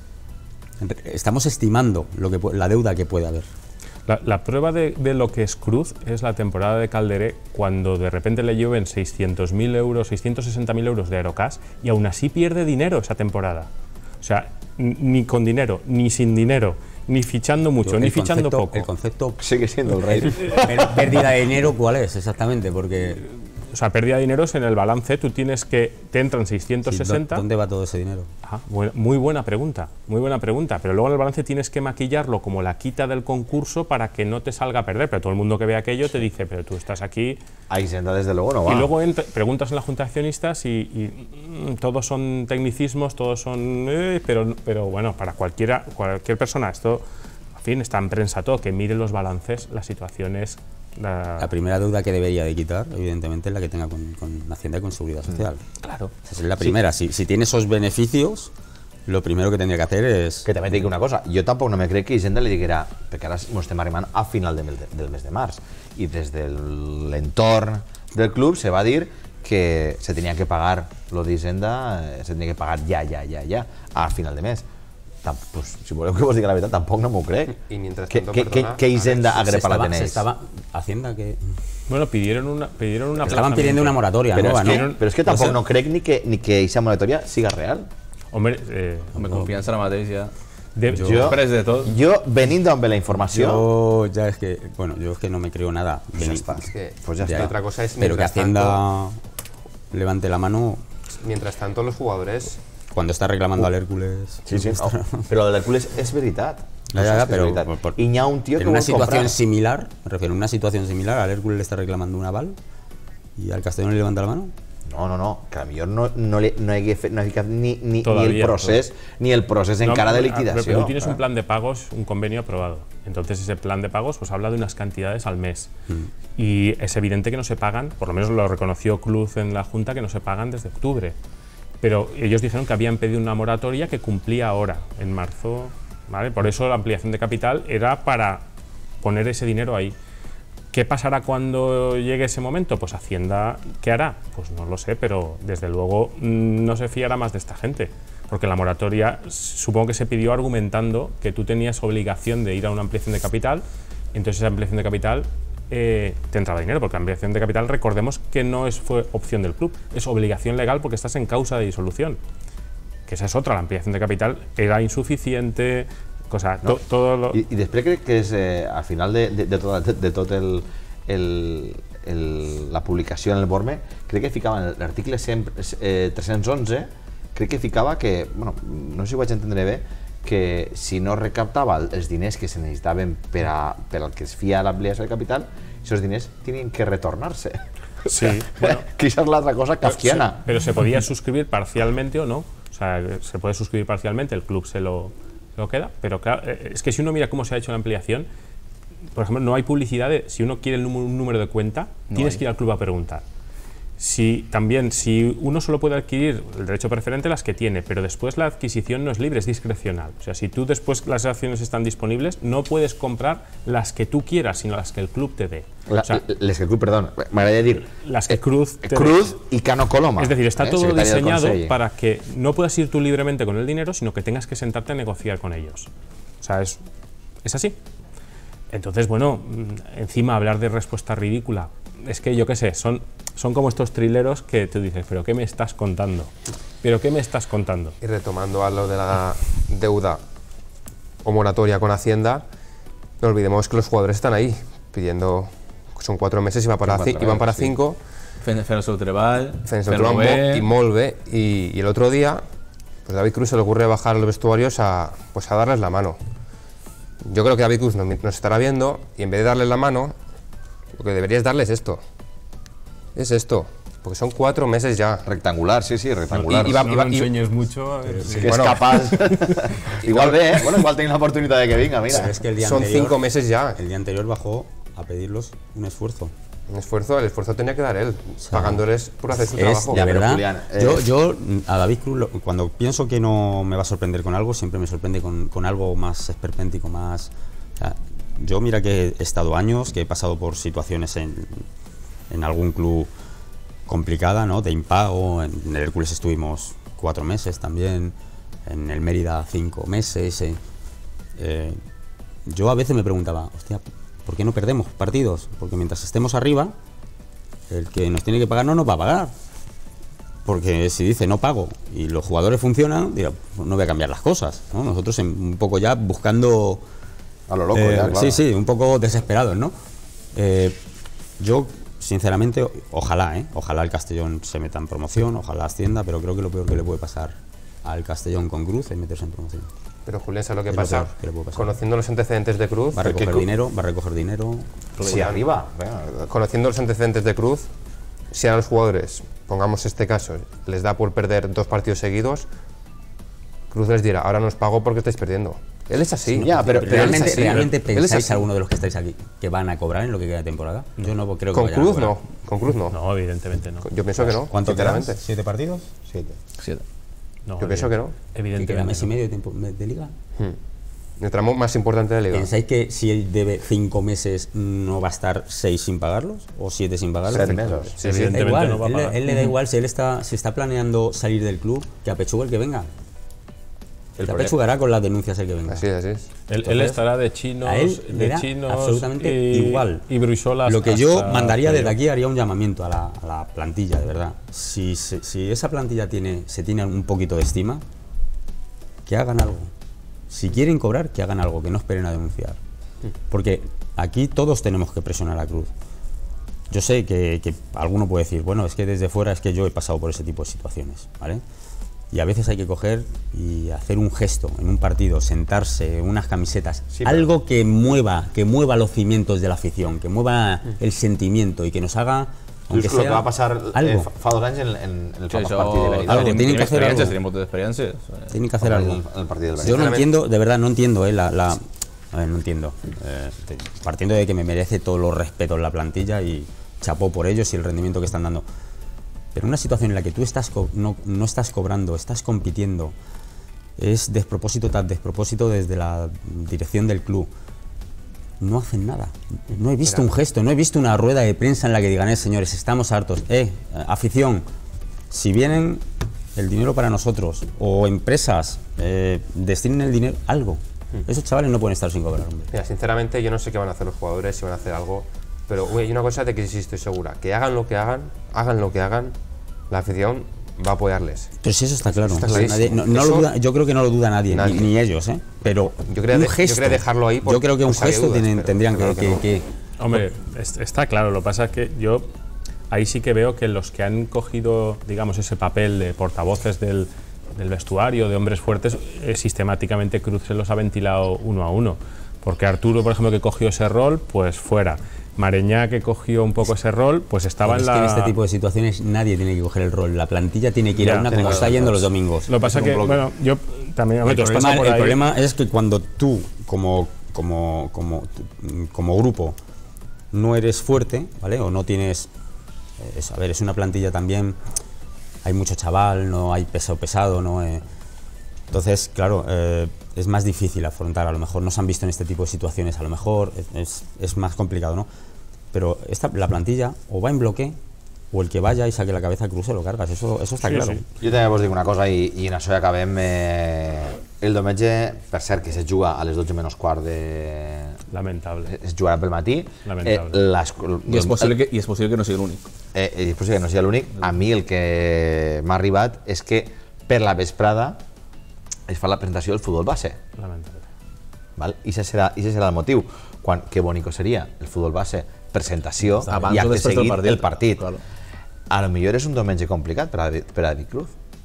estamos estimando lo que, pu- la deuda que puede haber. La, la prueba de, de lo que es Cruz es la temporada de Calderé, cuando de repente le llueven seiscientos mil euros, seiscientos sesenta mil euros de Aerocash y aún así pierde dinero esa temporada. O sea, n- ni con dinero, ni sin dinero, ni fichando mucho, El ni fichando concepto- poco. El concepto Sigue siendo el rey. per- pérdida de dinero, ¿cuál es exactamente? Porque O sea, pérdida de dinero es en el balance, tú tienes que, te entran seiscientos sesenta. ¿dónde va todo ese dinero? Ah, bu- muy buena pregunta, muy buena pregunta. Pero luego en el balance tienes que maquillarlo como la quita del concurso para que no te salga a perder. Pero todo el mundo que ve aquello te dice, pero tú estás aquí. Ahí senta desde luego no va. Y luego entra- preguntas en la Junta de Accionistas y, y, mm, todos son tecnicismos, todos son... eh, pero, pero bueno, para cualquiera, cualquier persona, esto, en fin, está en prensa todo, que mire los balances, la situación es... la- La primera deuda que debería de quitar, evidentemente, es la que tenga con, con Hacienda y con Seguridad Social. Claro. Esa es la primera. Si, si tiene esos beneficios, lo primero que tendría que hacer es... Que també et dic una cosa, jo tampoc no me crec que Hisenda li diguera, perquè ara ens estem arribant a final del, mes de- del mes de març, i des de l'entorn del club se va dir que se tenia que pagar lo d'Hisenda, eh, se tenia que pagar ja, ja, ja, ja, a final de mes. Tam, pues, si voleu que vos digui la veritat, tampoc no m'ho crec. Y mientras Que, tanto, que, que, perdona, que Hisenda se agrepa la estaba, se tenéis. estaba Hacienda que... Bueno, pidieron una, pidieron una Estaban pidiendo una moratoria Però nueva, és, que, ¿no? però és que Pues tampoc eh, no crec ni que, ni que aquesta moratòria siga real. Hombre, eh, Home, confiança ara mateix ja. de- Jo, Després de tot. jo venint d'on ve la informació, Yo ya es que, bueno, yo es que no me creo nada. pues ja Veni- està. Es que Pues ja ya, està. otra cosa es pero que mientras Hacienda tanto- levante la mano mientras tanto los jugadores cuando está reclamando al Hércules. Sí, sí, no. Però el d'Hèrcules és veritat. Ya, ya, No ya, saps que és pero veritat. por- por- I n'hi ha un tio que en una vol situación comprar. similar, me refiero, en una situación similar, al Hércules le está reclamando un aval y al Castellón le levanta la mano. No, no, no, que potser no, no, li, no, hi fet, no hi ficat ni, ni, ni el Todavía, procés, ni el procés No, encara de pero- Pero liquidació. tú tienes un plan de pagos, un convenio aprobado. Entonces ese plan de pagos pues habla de unas cantidades al mes. Y es evidente que no se pagan, por lo menos lo reconoció Cruz en la Junta, que no se pagan desde octubre. Pero ellos dijeron que habían pedido una moratoria que cumplía ahora, en marzo. ¿Vale? Por eso la ampliación de capital era para poner ese dinero ahí. ¿Qué pasará cuando llegue ese momento? Pues Hacienda, ¿qué hará? Pues no lo sé, pero desde luego mm, no se fiará más de esta gente. Porque la moratoria supongo que se pidió argumentando que tú tenías obligación de ir a una ampliación de capital, entonces esa ampliación de capital eh, te entraba dinero, porque la ampliación de capital, recordemos que no es, fue opción del club, es obligación legal porque estás en causa de disolución. Que esa es otra, la ampliación de capital era insuficiente, cosa, to- todo lo... I, I després crec que és, eh, al final de, de, de, tot, de, de tot el, el, el, la publicació en el Borme, crec que ficava en l'article eh, tres-cents onze, crec que ficava que, bueno, no sé si ho vaig entendre bé, que si no recaptava els diners que se necessitaven per, a, per al que es fia l'ampliació de capital, aquests diners tenien que retornar-se. Sí, bueno. Que esa es la otra cosa kafkiana. Se- pero se podía suscribir parcialmente o no. O sea, se puede suscribir parcialmente, el club se lo, se lo queda. Pero claro, eh, es que si uno mira cómo se ha hecho la ampliación, por ejemplo, no hay publicidad de si uno quiere el número, un número de cuenta, No tienes hay. que ir al club a preguntar. Si, también, si uno solo puede adquirir el derecho preferente, las que tiene, pero después la adquisición no es libre, es discrecional. O sea, si tú después las acciones están disponibles, no puedes comprar las que tú quieras, sino las que el club te dé. La, o sea, les que el club, perdón, m'agradaria dir... Las que Cruz te Cruz dé. Y Cano Coloma. Es decir, está eh, todo diseñado para que no puedas ir tú libremente con el dinero, sino que tengas que sentarte a negociar con ellos. O sea, es, es así. Entonces, bueno, encima hablar de respuesta ridícula, es que yo qué sé, son... Son como estos trileros que tú dices, ¿pero qué me estás contando? ¿Pero qué me estás contando? Y retomando a lo de la deuda o moratoria con Hacienda, no olvidemos que los jugadores están ahí, pidiendo, son cuatro meses y van para, ci y van para cinco. Fent el seu treball, fent el seu treball mo y molt bé. Y, y el otro día, pues David Cruz se le ocurre bajar a los vestuarios a, pues a darles la mano. Yo creo que David Cruz nos, nos estará viendo y en vez de darles la mano, lo que debería es darles esto. Es esto, porque son cuatro meses ya. Rectangular, sí, sí, rectangular. Y, y va, no, no enseñes mucho, a ver. Sí, que bueno, es capaz. Igual ve, ¿eh? Bueno, igual tiene la oportunidad de que venga, mira. Es que el día son anterior, cinco meses ya. El día anterior bajó a pedirlos un esfuerzo. Un esfuerzo, el esfuerzo tenía que dar él, o sea, pagándoles por hacer su es, trabajo. La verdad, Julián, eh, yo, yo a David Cruz, cuando pienso que no me va a sorprender con algo, siempre me sorprende con, con algo más esperpéntico, más... O sea, yo mira que he estado años, que he pasado por situaciones en, en algún club complicada, ¿no? De impago. En el Hércules estuvimos cuatro meses también, en el Mérida cinco meses. Eh. Eh, yo a veces me preguntaba, hostia, ¿por qué no perdemos partidos? Porque mientras estemos arriba, el que nos tiene que pagar no nos va a pagar. Porque si dice no pago y los jugadores funcionan, dirá, pues no voy a cambiar las cosas, ¿no? Nosotros en, un poco ya buscando... A lo loco, eh, ya, claro. Sí, sí, un poco desesperados, ¿no? Eh, yo... Sinceramente, ojalá, ¿eh? Ojalá el Castellón se meta en promoción, ojalá ascienda, pero creo que lo peor que le puede pasar al Castellón con Cruz es meterse en promoción. Pero Julián, ¿sabes lo que Es pasa? lo peor que le puede pasar. Conociendo los antecedentes de Cruz... Va a recoger dinero, va a recoger dinero... Si arriba. Conociendo los antecedentes de Cruz, si a los jugadores, pongamos este caso, les da por perder dos partidos seguidos, Cruz les dirá, ahora no os pago porque estáis perdiendo. Él es así. Ya, pero, pero ¿Realmente, es así, ¿realmente pero pensáis así. alguno de los que estáis aquí que van a cobrar en lo que queda de temporada? Yo no creo que Con vayan a Cruz cobrar. no, con Cruz no. No, evidentemente no. Yo pienso que no, ¿Cuánto sinceramente. quedan? ¿Siete partidos? Siete. Siete. no Yo pienso que no. ¿Que queda Evidentemente mes y no. medio de, tiempo, de liga? Hmm. El tramo más importante de la liga. ¿Pensáis que si él debe cinco meses no va a estar seis sin pagarlos? ¿O siete sin pagarlos? Seis meses. Sí, sí. Da Evidentemente igual, no va a él, le- pagar. él le da igual si él está, si está planeando salir del club, que apechugue el que venga. El Que problema- apechugará con las denuncias el que venga. Así es, así es. Él, él Entonces, estará de chinos, a él le de da chinos absolutamente y, igual. y brusolas. Lo que yo hasta mandaría desde playoff. aquí, haría un llamamiento a la, a la plantilla, de verdad. Si, se- si esa plantilla tiene, se tiene un poquito de estima, que hagan algo. Si quieren cobrar, que hagan algo, que no esperen a denunciar. Porque aquí todos tenemos que presionar a Cruz. Yo sé que, que alguno puede decir, bueno, es que desde fuera es que yo he pasado por ese tipo de situaciones, ¿vale? Y a veces hay que coger y hacer un gesto en un partido, sentarse, unas camisetas, Sí, pero- algo que mueva, que mueva los cimientos de la afición, que mueva el sentimiento y que nos haga, aunque Just lo que sea va a pasar eh, algo. fa, fa dos anys en, en, en el Sí, famós això, partit de Benidorm. Algo, tienen que hacer algo. Tenim moltes experiències. Tienen que hacer algo. En el partido del Yo Benidorm. no entiendo, de verdad, no entiendo, eh, la, la- a ver, no entiendo. Eh, te- partiendo de que me merece todos los respetos la plantilla y chapó por ellos y el rendimiento que están dando. Pero una situación en la que tú estás co- no, no estás cobrando, estás compitiendo, es despropósito tras despropósito desde la dirección del club. No hacen nada. No he visto un gesto, no he visto una rueda de prensa en la que digan, eh, señores, estamos hartos. Eh, afición, si vienen el dinero para nosotros o empresas, eh, destinen el dinero, algo. Esos chavales no pueden estar sin cobrar, hombre. Mira, sinceramente yo no sé qué van a hacer los jugadores, si van a hacer algo, pero güey, hay una cosa de que sí estoy segura, que hagan lo que hagan, hagan lo que hagan, la afición va a apoyarles. Pero si eso está claro. Está Eso clarísimo. nadie- no, no lo Eso- duda- yo creo que no lo duda nadie, Nadie. Ni, ni ellos, ¿eh? Pero Yo quería un de- yo gesto. quería dejarlo ahí por- Yo creo que un por si había gesto dudas, tienen- pero tendrían que, claro que que- no. que- Hombre, es- está claro, lo que pasa es que yo ahí sí que veo que los que han cogido, digamos, ese papel de portavoces del, del vestuario, de hombres fuertes, eh, sistemáticamente Cruz se los ha ventilado uno a uno. Porque Arturo, por ejemplo, que cogió ese rol, pues fuera. Mareñá, que cogió un poco ese rol, pues estaba es en que la... en este tipo de situaciones nadie tiene que coger el rol. La plantilla tiene que ir Ya, a una tiene como que está ir a yendo dos. los domingos. Lo que pasa Es que, un bloque. bueno, yo también... hombre, El tú has problema, pasado por el ahí. problema es que cuando tú, como, como, como, como grupo, no eres fuerte, ¿vale? O no tienes es, a ver, es una plantilla también, hay mucho chaval, no hay pesado pesado, ¿no? Eh, entonces, claro, eh, es más difícil afrontar, a lo mejor no se han visto en este tipo de situaciones, a lo mejor es, es más complicado, ¿no? Pero esta, la plantilla o va en bloque o el que vaya i saque la cabeza al cruce lo cargas, eso, eso està Sí, claro. sí. Jo també vos dic una cosa i, i en això ja acabem. Eh, el diumenge, per cert, que se juga a les dotze menys quart de... Lamentable. Es jugarà pel matí. Lamentable. Eh, les, I és possible que, i és possible que no sigui l'únic. Eh, és possible que no sigui l'únic. A mi el que m'ha arribat és que per la vesprada es fa la presentació del futbol base. Lamentable. Val? I això serà, i ese serà el motiu. Quan, que bonico seria el futbol base, presentació Abans i o acte després del seguit partit. el partit. Claro. A lo millor és un diumenge complicat per a, per a David Cruz.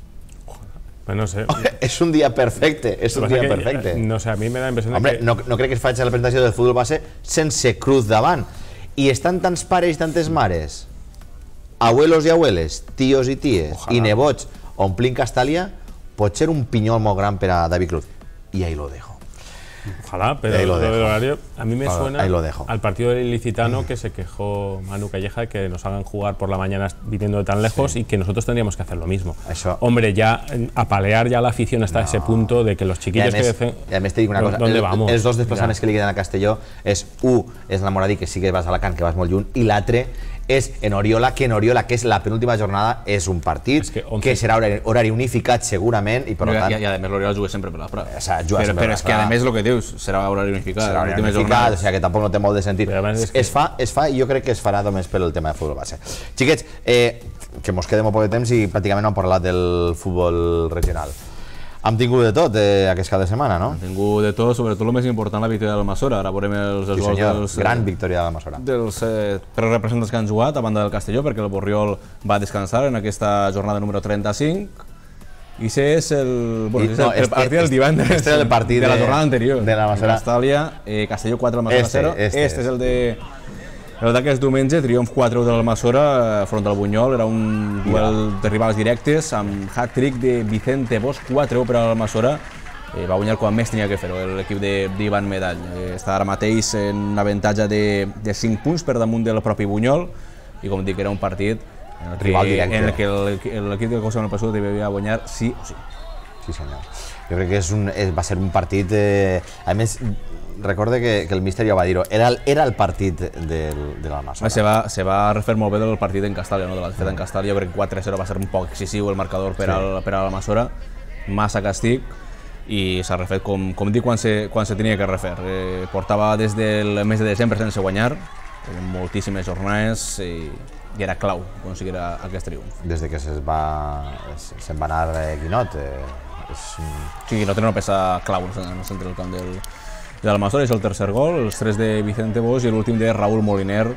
Pues no sé. És un dia perfecte, és un Lo que dia pasa que, perfecte. eh, No sé, a mí me da la impresión Hombre, de que... no, no crec que es faci la presentació del futbol base sense Cruz davant. I estan tants pares i tantes mares, abuelos i abueles, tios i ties, Ojalá. i nebots, omplint Castalia, pot ser un pinyol molt gran per a David Cruz. Y ahí lo dejo. Ojalá, pero Ahí lo lo del dejo. horario a mí me Ahí suena lo dejo. al partido del Ilicitano que se quejó Manu Calleja de que nos hagan jugar por la mañana viniendo de tan lejos y que nosotros tendríamos que hacer lo mismo. Eso. Hombre, ya eh, apalear ya la afición hasta ese punto de que los I a chiquillos més, que defen... i a més te dic una cosa, ¿Dónde el, vamos? els dos desplaçaments Ya. que li queden a Castelló és, u, és la Moradí, que sí que vas a Alacant, que vas molt lluny, i l'altre és en Oriola, que en Oriola, que és la penúltima jornada, és un partit És que que, once- serà horari, horari unificat segurament, i per I, tant... i, i a més l'Oriol juga sempre per la Prada. O sea, juga però, sempre per però la és que a Prada. més el que dius serà horari unificat. serà les horari últimes unificat, jornades. o sigui que tampoc no té molt de sentit. Però a més és Es, que- es, fa, es fa i jo crec que es farà només per el tema de futbol base. Xiquets, eh, que mos queda molt poc de temps i pràcticament no hem parlat del futbol regional. Hem tingut de tot eh, aquest cap de setmana, no? Han tingut de tot, sobretot el més important, la victòria del Masora. Ara veurem els, els Sí, gols senyor, dels, gran victòria de la Masora. dels eh, tres representants que han jugat a banda del Castelló, perquè el Borriol va descansar en aquesta jornada número trenta-cinc. I ese és el, bueno, I- és no, el, el este- partit del este- divendres este era el partit de la de- jornada anterior. de la Masora. Castàlia, eh, Castelló quatre, Masora Este, zero. este Este és. és el de el d'aquest diumenge, triomf quatre del Masora eh, front al Bunyol. Era un duel de rivals directes amb hat-trick de Vicente Bosch, quatre u per al Masora. Eh, va guanyar quan més tenia que fer-ho, l'equip d'Ivan Medall. Eh, està ara mateix en un avantatge de, de cinc punts per damunt del propi Bunyol, i com dic, era un partit en el que, Rival directe. en el que el- l'equip del Cosa Pasó devia guanyar sí o sí. Sí, senyor. Jo crec que és un, és, va ser un partit... Eh, a més, recorde que, que el míster ja va dir-ho, era, el- era el partit del, de la Masora. Se va, se va refer molt bé del partit en Castàlia, no? De la defeta en Castàlia. Jo crec que quatre a zero va ser un poc excessiu el marcador per, Sí. al, per a la Masora, massa càstig, i s'ha refet com, com dic quan se, quan se tenia que refer. Eh, portava des del mes de desembre sense guanyar, en moltíssimes jornades, i, i era clau aconseguir aquest triomf. Des de que se'n va, se'n va anar eh, Guinot. Eh, és, un- O sigui, no té una peça clau en el centre del camp del, de l'Almasora. És el tercer gol, els tres de Vicente Bosch i l'últim de Raúl Moliner,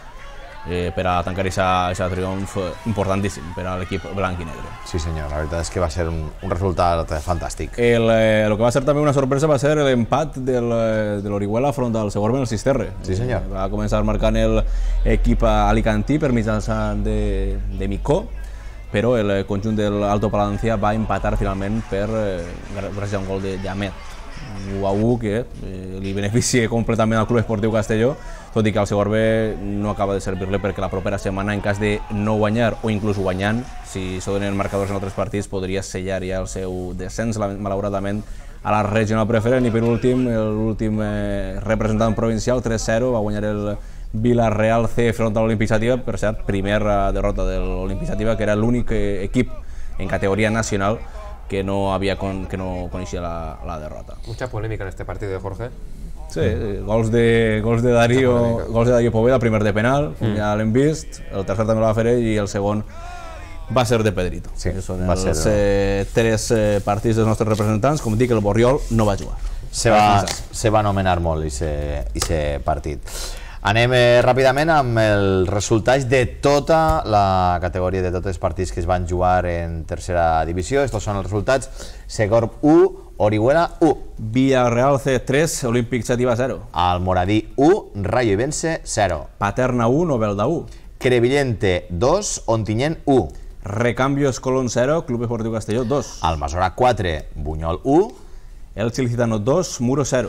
eh, per a tancar aquest triomf importantíssim per a l'equip blanc i negre. sí, senyor, la veritat és que va ser un, un resultat fantàstic. El, eh, el que va ser també una sorpresa va ser l'empat del, eh, de l'Orihuela front al Segorbe en el Cisterre. Sí, senyor. Eh, va començar marcant l'equip alicantí per mitjançant de, de Micó, però el conjunt del Alto Palancia va empatar finalment per eh, gràcies a un gol de Llamet, u a u, que eh, li beneficia completament al Club Esportiu Castelló, tot i que el Segorbe no acaba de servir-li perquè la propera setmana, en cas de no guanyar o inclús guanyant, si s'ho donen marcadors en altres partits, podria sellar ja el seu descens, malauradament, a la regional preferent. I per últim, l'últim eh, representant provincial, tres zero, va guanyar el Villarreal C front a l'Olímpic Sativa, per cert, primera derrota de l'Olímpic Sativa, que era l'únic eh, equip en categoria nacional que no, havia con, que no coneixia la, la derrota. Mucha polémica en este partido de Jorge. Sí, eh, gols de, gols de Darío, polèmica. gols de Darío Poveda, primer de penal, com ja l'hem vist, el tercer també el va fer ell i el segon va ser de Pedrito. Sí, que són va els ser- eh, tres eh, partits dels nostres representants. Com dic, el Borriol no va jugar. Se va, se va anomenar molt aquest partit. Anem eh, ràpidament amb els resultats de tota la categoria, de tots els partits que es van jugar en tercera divisió. Estos són els resultats: Segorb u, Orihuela u, Villarreal C tres, Olímpic Sativa zero, Almoradí u, Rayo Ibense zero, Paterna u, Novelda u, Crevillente dos, Ontinyent u, Recambios Colón zero, Club Esportiu Castelló dos, Almasora quatre, Bunyol u, El Chilicitano dos, Muro zero,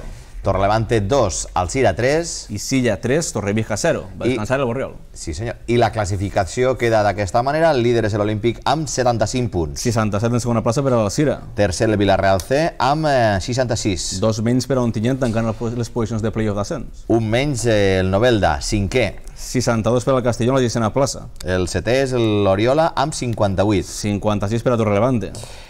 Torrelevante dos, Alcira tres. I Silla tres, Torrevieja zero. Va descansar el Borriol. Sí, senyor. I la classificació queda d'aquesta manera. El líder és l'Olímpic amb setanta-cinc punts. seixanta-set en segona plaça per a l'Alcira. Tercer, el Villarreal C amb eh, seixanta-sis. Dos menys per a Ontinyent tancant les posicions de playoff d'ascens. Un menys eh, el Novelda, cinquè. seixanta-dos per al Castelló en la sisena plaça. El setè és l'Oriola amb cinquanta-vuit. cinquanta-sis per a Torrelevante.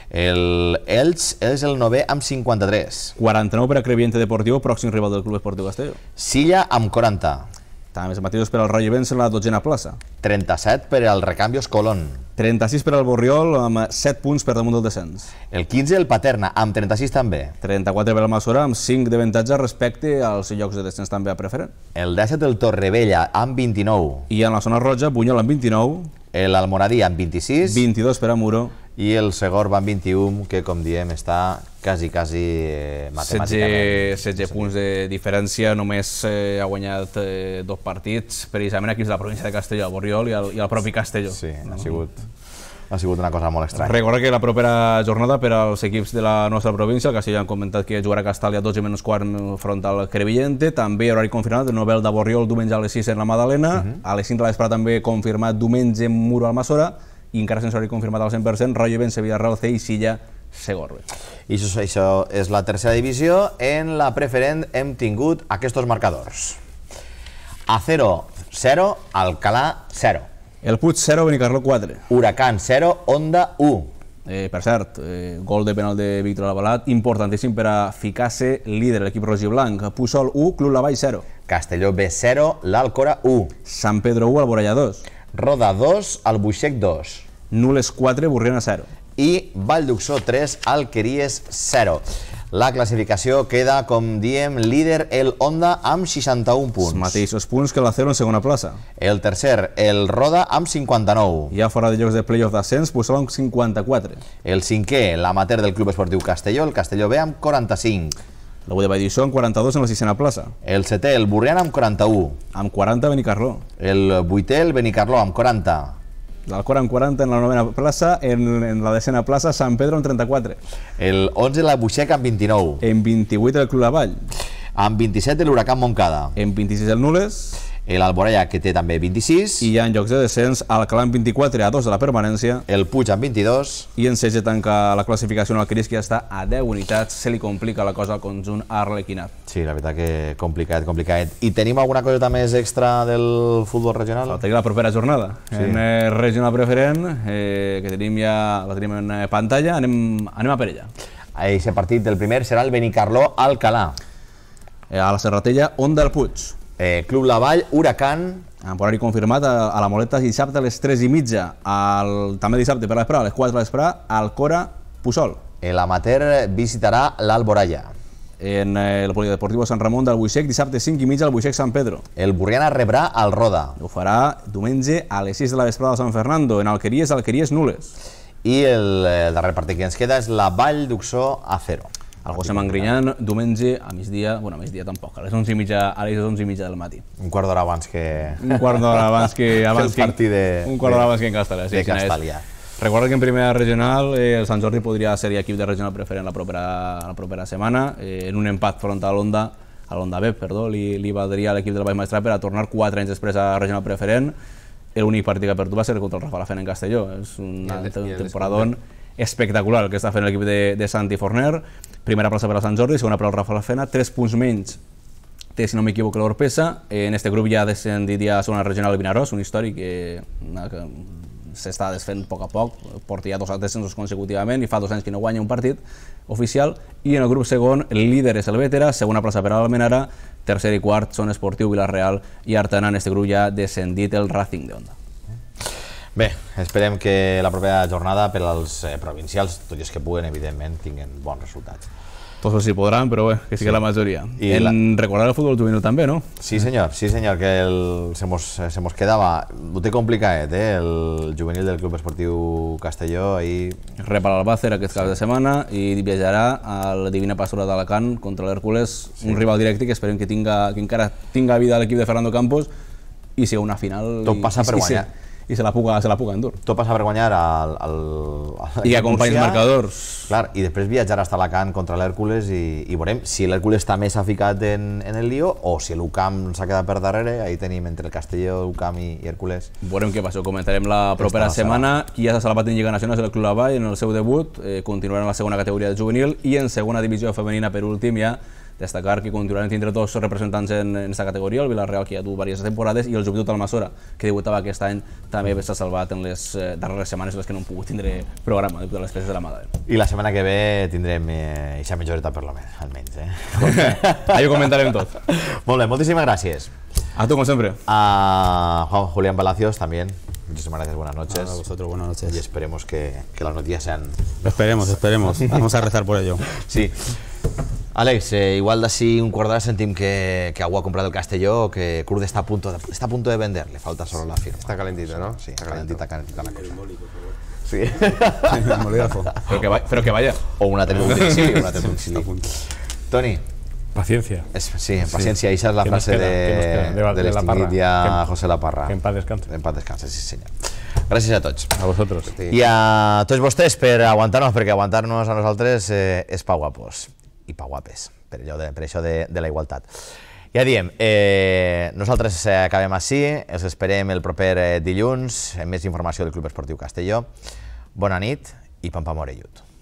El Elx és el novè amb cinquanta-tres. quaranta-nou per a Creviente Deportivo, pròxim rival del Club Esportiu Castelló. Silla amb quaranta. També els mateixos per al Rayo Vents en la dotzena plaça. trenta-set per al Recambios Colón. trenta-sis per al Borriol amb set punts per damunt del descens. El quinze, el Paterna, amb trenta-sis també. trenta-quatre per al Masora amb cinc d'avantatge respecte als llocs de descens també a preferent. El dèsset, el Torrevella, amb vint-i-nou. I en la zona roja, Bunyol amb vint-i-nou, El Almoradí, amb vint-i-sis. vint-i-dos per a Muro, I el Segorba, amb vint-i-un, que, com diem, està quasi, quasi eh, matemàticament. setze punts de diferència, només eh, ha guanyat eh, dos partits, precisament aquí és la província de Castelló, el Borriol i el, i el propi Castelló. Sí, ha sigut, ha sigut una cosa molt estranya. Recorda que la propera jornada per als equips de la nostra província, el Castelló han comentat que jugarà a Castàlia a dotze menys quart front al Crevillente, també horari confirmat, el Novel de Borriol diumenge a les sis en la Madalena, uh -huh. a les cinc de la vesprada també confirmat diumenge en Muro al Masora, i encara sense horari confirmat al cent per cent, Rayo Vents, Villarreal C i Silla Segorbe. I això, això és la tercera divisió. En la preferent hem tingut aquests marcadors. Acero zero, Alcalá zero. El Puig zero, Benicarló quatre. Huracán zero, Onda u. Eh, per cert, eh, gol de penal de Víctor Albalat, importantíssim per a ficar-se líder l'equip roig i blanc. Puçol u, Club Lavall zero. Castelló B zero, l'Alcora u. Sant Pedro u, Alboraya dos. Roda dos, Albuixec dos. Nules quatre, Burriana zero. I Vallduxó tres, Alqueries zero. La classificació queda, com diem, líder el Onda amb seixanta-un punts. Els mateixos punts que la zero en segona plaça. El tercer, el Roda amb cinquanta-nou. Ja fora de llocs de playoff d'ascens, Puçol amb cinquanta-quatre. El cinquè, l'amater del Club Esportiu Castelló, el Castelló B amb quaranta-cinc. La U de Valldisso amb quaranta-dos en la sisena plaça. El setè, el Burriana amb quaranta-u. Amb quaranta, Benicarló. El vuitè, el Benicarló amb quaranta. L'Alcora amb quaranta en la novena plaça, en, en la desena plaça, Sant Pedro amb trenta-quatre. El onze, la Buixec amb vint-i-nou. En vint-i-vuit el Club Lavall. Amb vint-i-set, l'Huracán Montcada. En vint-i-sis el Nules. El Alboraya, que té també vint-i-sis. I ja en llocs de descens, Alcalà amb vint-i-quatre a dos de la permanència. El Puig amb vint-i-dos. I en setze tanca la classificació en el Cris, que ja està a deu unitats. Se li complica la cosa al conjunt arlequinat. Sí, la veritat que complicat, complicat. I tenim alguna cosa més extra del futbol regional? Faltaria la propera jornada. Sí. En eh, regional preferent, eh, que tenim ja, la tenim en eh, pantalla, anem, anem a per ella. Aquest partit del primer serà el Benicarló-Alcalà. Eh, a la Serratella, Onda el Puig. Eh, Club Lavall, Huracán. Amb horari confirmat a, a la Moleta dissabte a les tres i mitja. Al, també dissabte per l'esprà, a les quatre de l'esprà, Alcora, Puçol. L'amater visitarà l'Alboraya. En eh, el Polideportivo Sant Ramon del Buixec, dissabte cinc i mitja al Buixec Sant Pedro. El Burriana rebrà al Roda. Ho farà diumenge a les sis de la vesprada al Sant Fernando, en Alqueries, Alqueries Nules. I el, el darrer partit que ens queda és la Vallduxó a zero. El José Mangrinyan, diumenge a migdia, bueno, a migdia tampoc, a les onze i mitja, a les onze i mitja del matí. Un quart d'hora abans que... Un quart d'hora abans que... abans el partit de... Un quart d'hora abans que en Castellà. Sí, de Castellà. Recorda que en primera regional eh, el Sant Jordi podria ser equip de regional preferent la propera, la propera setmana. Eh, en un empat front a l'Onda, a l'Onda B, perdó, li, li valdria a l'equip del Baix Maestrat per a tornar quatre anys després a regional preferent. L'únic partit que ha perdut va ser contra el Rafa Lafena en Castelló. És un temporadón espectacular el que està fent l'equip de, de Santi Forner. Primera plaça per al Sant Jordi, segona per al Rafa Lafena, tres punts menys té, si no m'equivoco, l'Orpesa. En este grup ja ha descendit ja a segona regional el Vinaròs, un històric que, que s'està desfent a poc a poc, porta ja dos descensos consecutivament i fa dos anys que no guanya un partit oficial. I en el grup segon, el líder és el Vétera, segona plaça per a l'Almenara, tercer i quart són Esportiu, Vilareal i Artana. En este grup ja ha descendit el Racing de Onda. Bé, esperem que la propera jornada per als eh, provincials, tots els que puguen, evidentment, tinguen bons resultats. Tots els hi podran, però bé, que sí, sí. Que la majoria. I en la... recordar el futbol juvenil també, no? Sí senyor, sí senyor, que el... se, mos, se mos quedava, ho té complicat, eh? El juvenil del Club Esportiu Castelló ahir... Rep a l'Albàcer aquest cap de setmana i viatjarà a la Divina Pastora d'Alacant contra l'Hèrcules, sí. Un rival directe que esperem que, tinga, que encara tinga vida l'equip de Fernando Campos i sigui una final... Tot passa i, per i, guanyar. I, i se la puga, se la puga endur. Tot passa per guanyar al, al, al I acompanyar els marcadors. Clar, i després viatjar hasta Alacant contra l'Hèrcules i, i veurem si l'Hèrcules també s'ha ficat en, en el lío o si l'U C A M s'ha quedat per darrere. Ahí tenim entre el Castelló, U C A M i, i Hèrcules. Veurem què passa, ho comentarem la propera setmana. Qui ja s'ha salvat en Lliga Nacional és el Club Lavall en el seu debut, eh, continuarà en la segona categoria de juvenil i en segona divisió femenina per últim ja destacar que continuaran tindre dos representants en aquesta categoria, el Villarreal, que ja du diverses temporades, i el Joventut Almassora, que debutava aquest any, també s'ha salvat en les eh, darreres setmanes, les que no han pogut tindre programa de les peces de la Madalena. I la setmana que ve tindrem eh, eixa majoreta per lo menys, almenys. Eh? Ahí ho comentarem tot. Molt bé, moltíssimes gràcies. A tu, como siempre. A Juan Julián Palacios también. Muchísimas gracias, buenas noches. A vosotros, buenas noches. Y esperemos que, que las noticias sean... Esperemos, esperemos. Vamos a rezar por ello. Sí. Àlex, eh, igual d'ací un quart d'hora sentim que, que algú ha comprat el Castelló, que Cruz està a punto de, está a punto de vender, le falta solo la firma. Está calentito, ¿no? Sí, está calentita, calentita la cosa. Sí. El bolígrafo. Pero que, va, pero que vaya. O una teledomicili, una teledomicili. Toni. Paciencia. Es, sí, paciencia, esa es la ¿Qué nos frase queda? ¿Qué nos queda? de, De- de del la extinguit Parra. ja Que- José La Parra. que en paz descanse. En paz descanse, sí senyor. Gràcies a tots. A vosotros. I a tots vostès per aguantar-nos, perquè aguantar-nos a nosaltres eh, és pa guapos i pa guapes, per, allò de, per això de, de la igualtat. Ja diem, eh, nosaltres eh, acabem així, els esperem el proper eh, dilluns, amb més informació del Club Esportiu Castelló. Bona nit i pam pam orellut.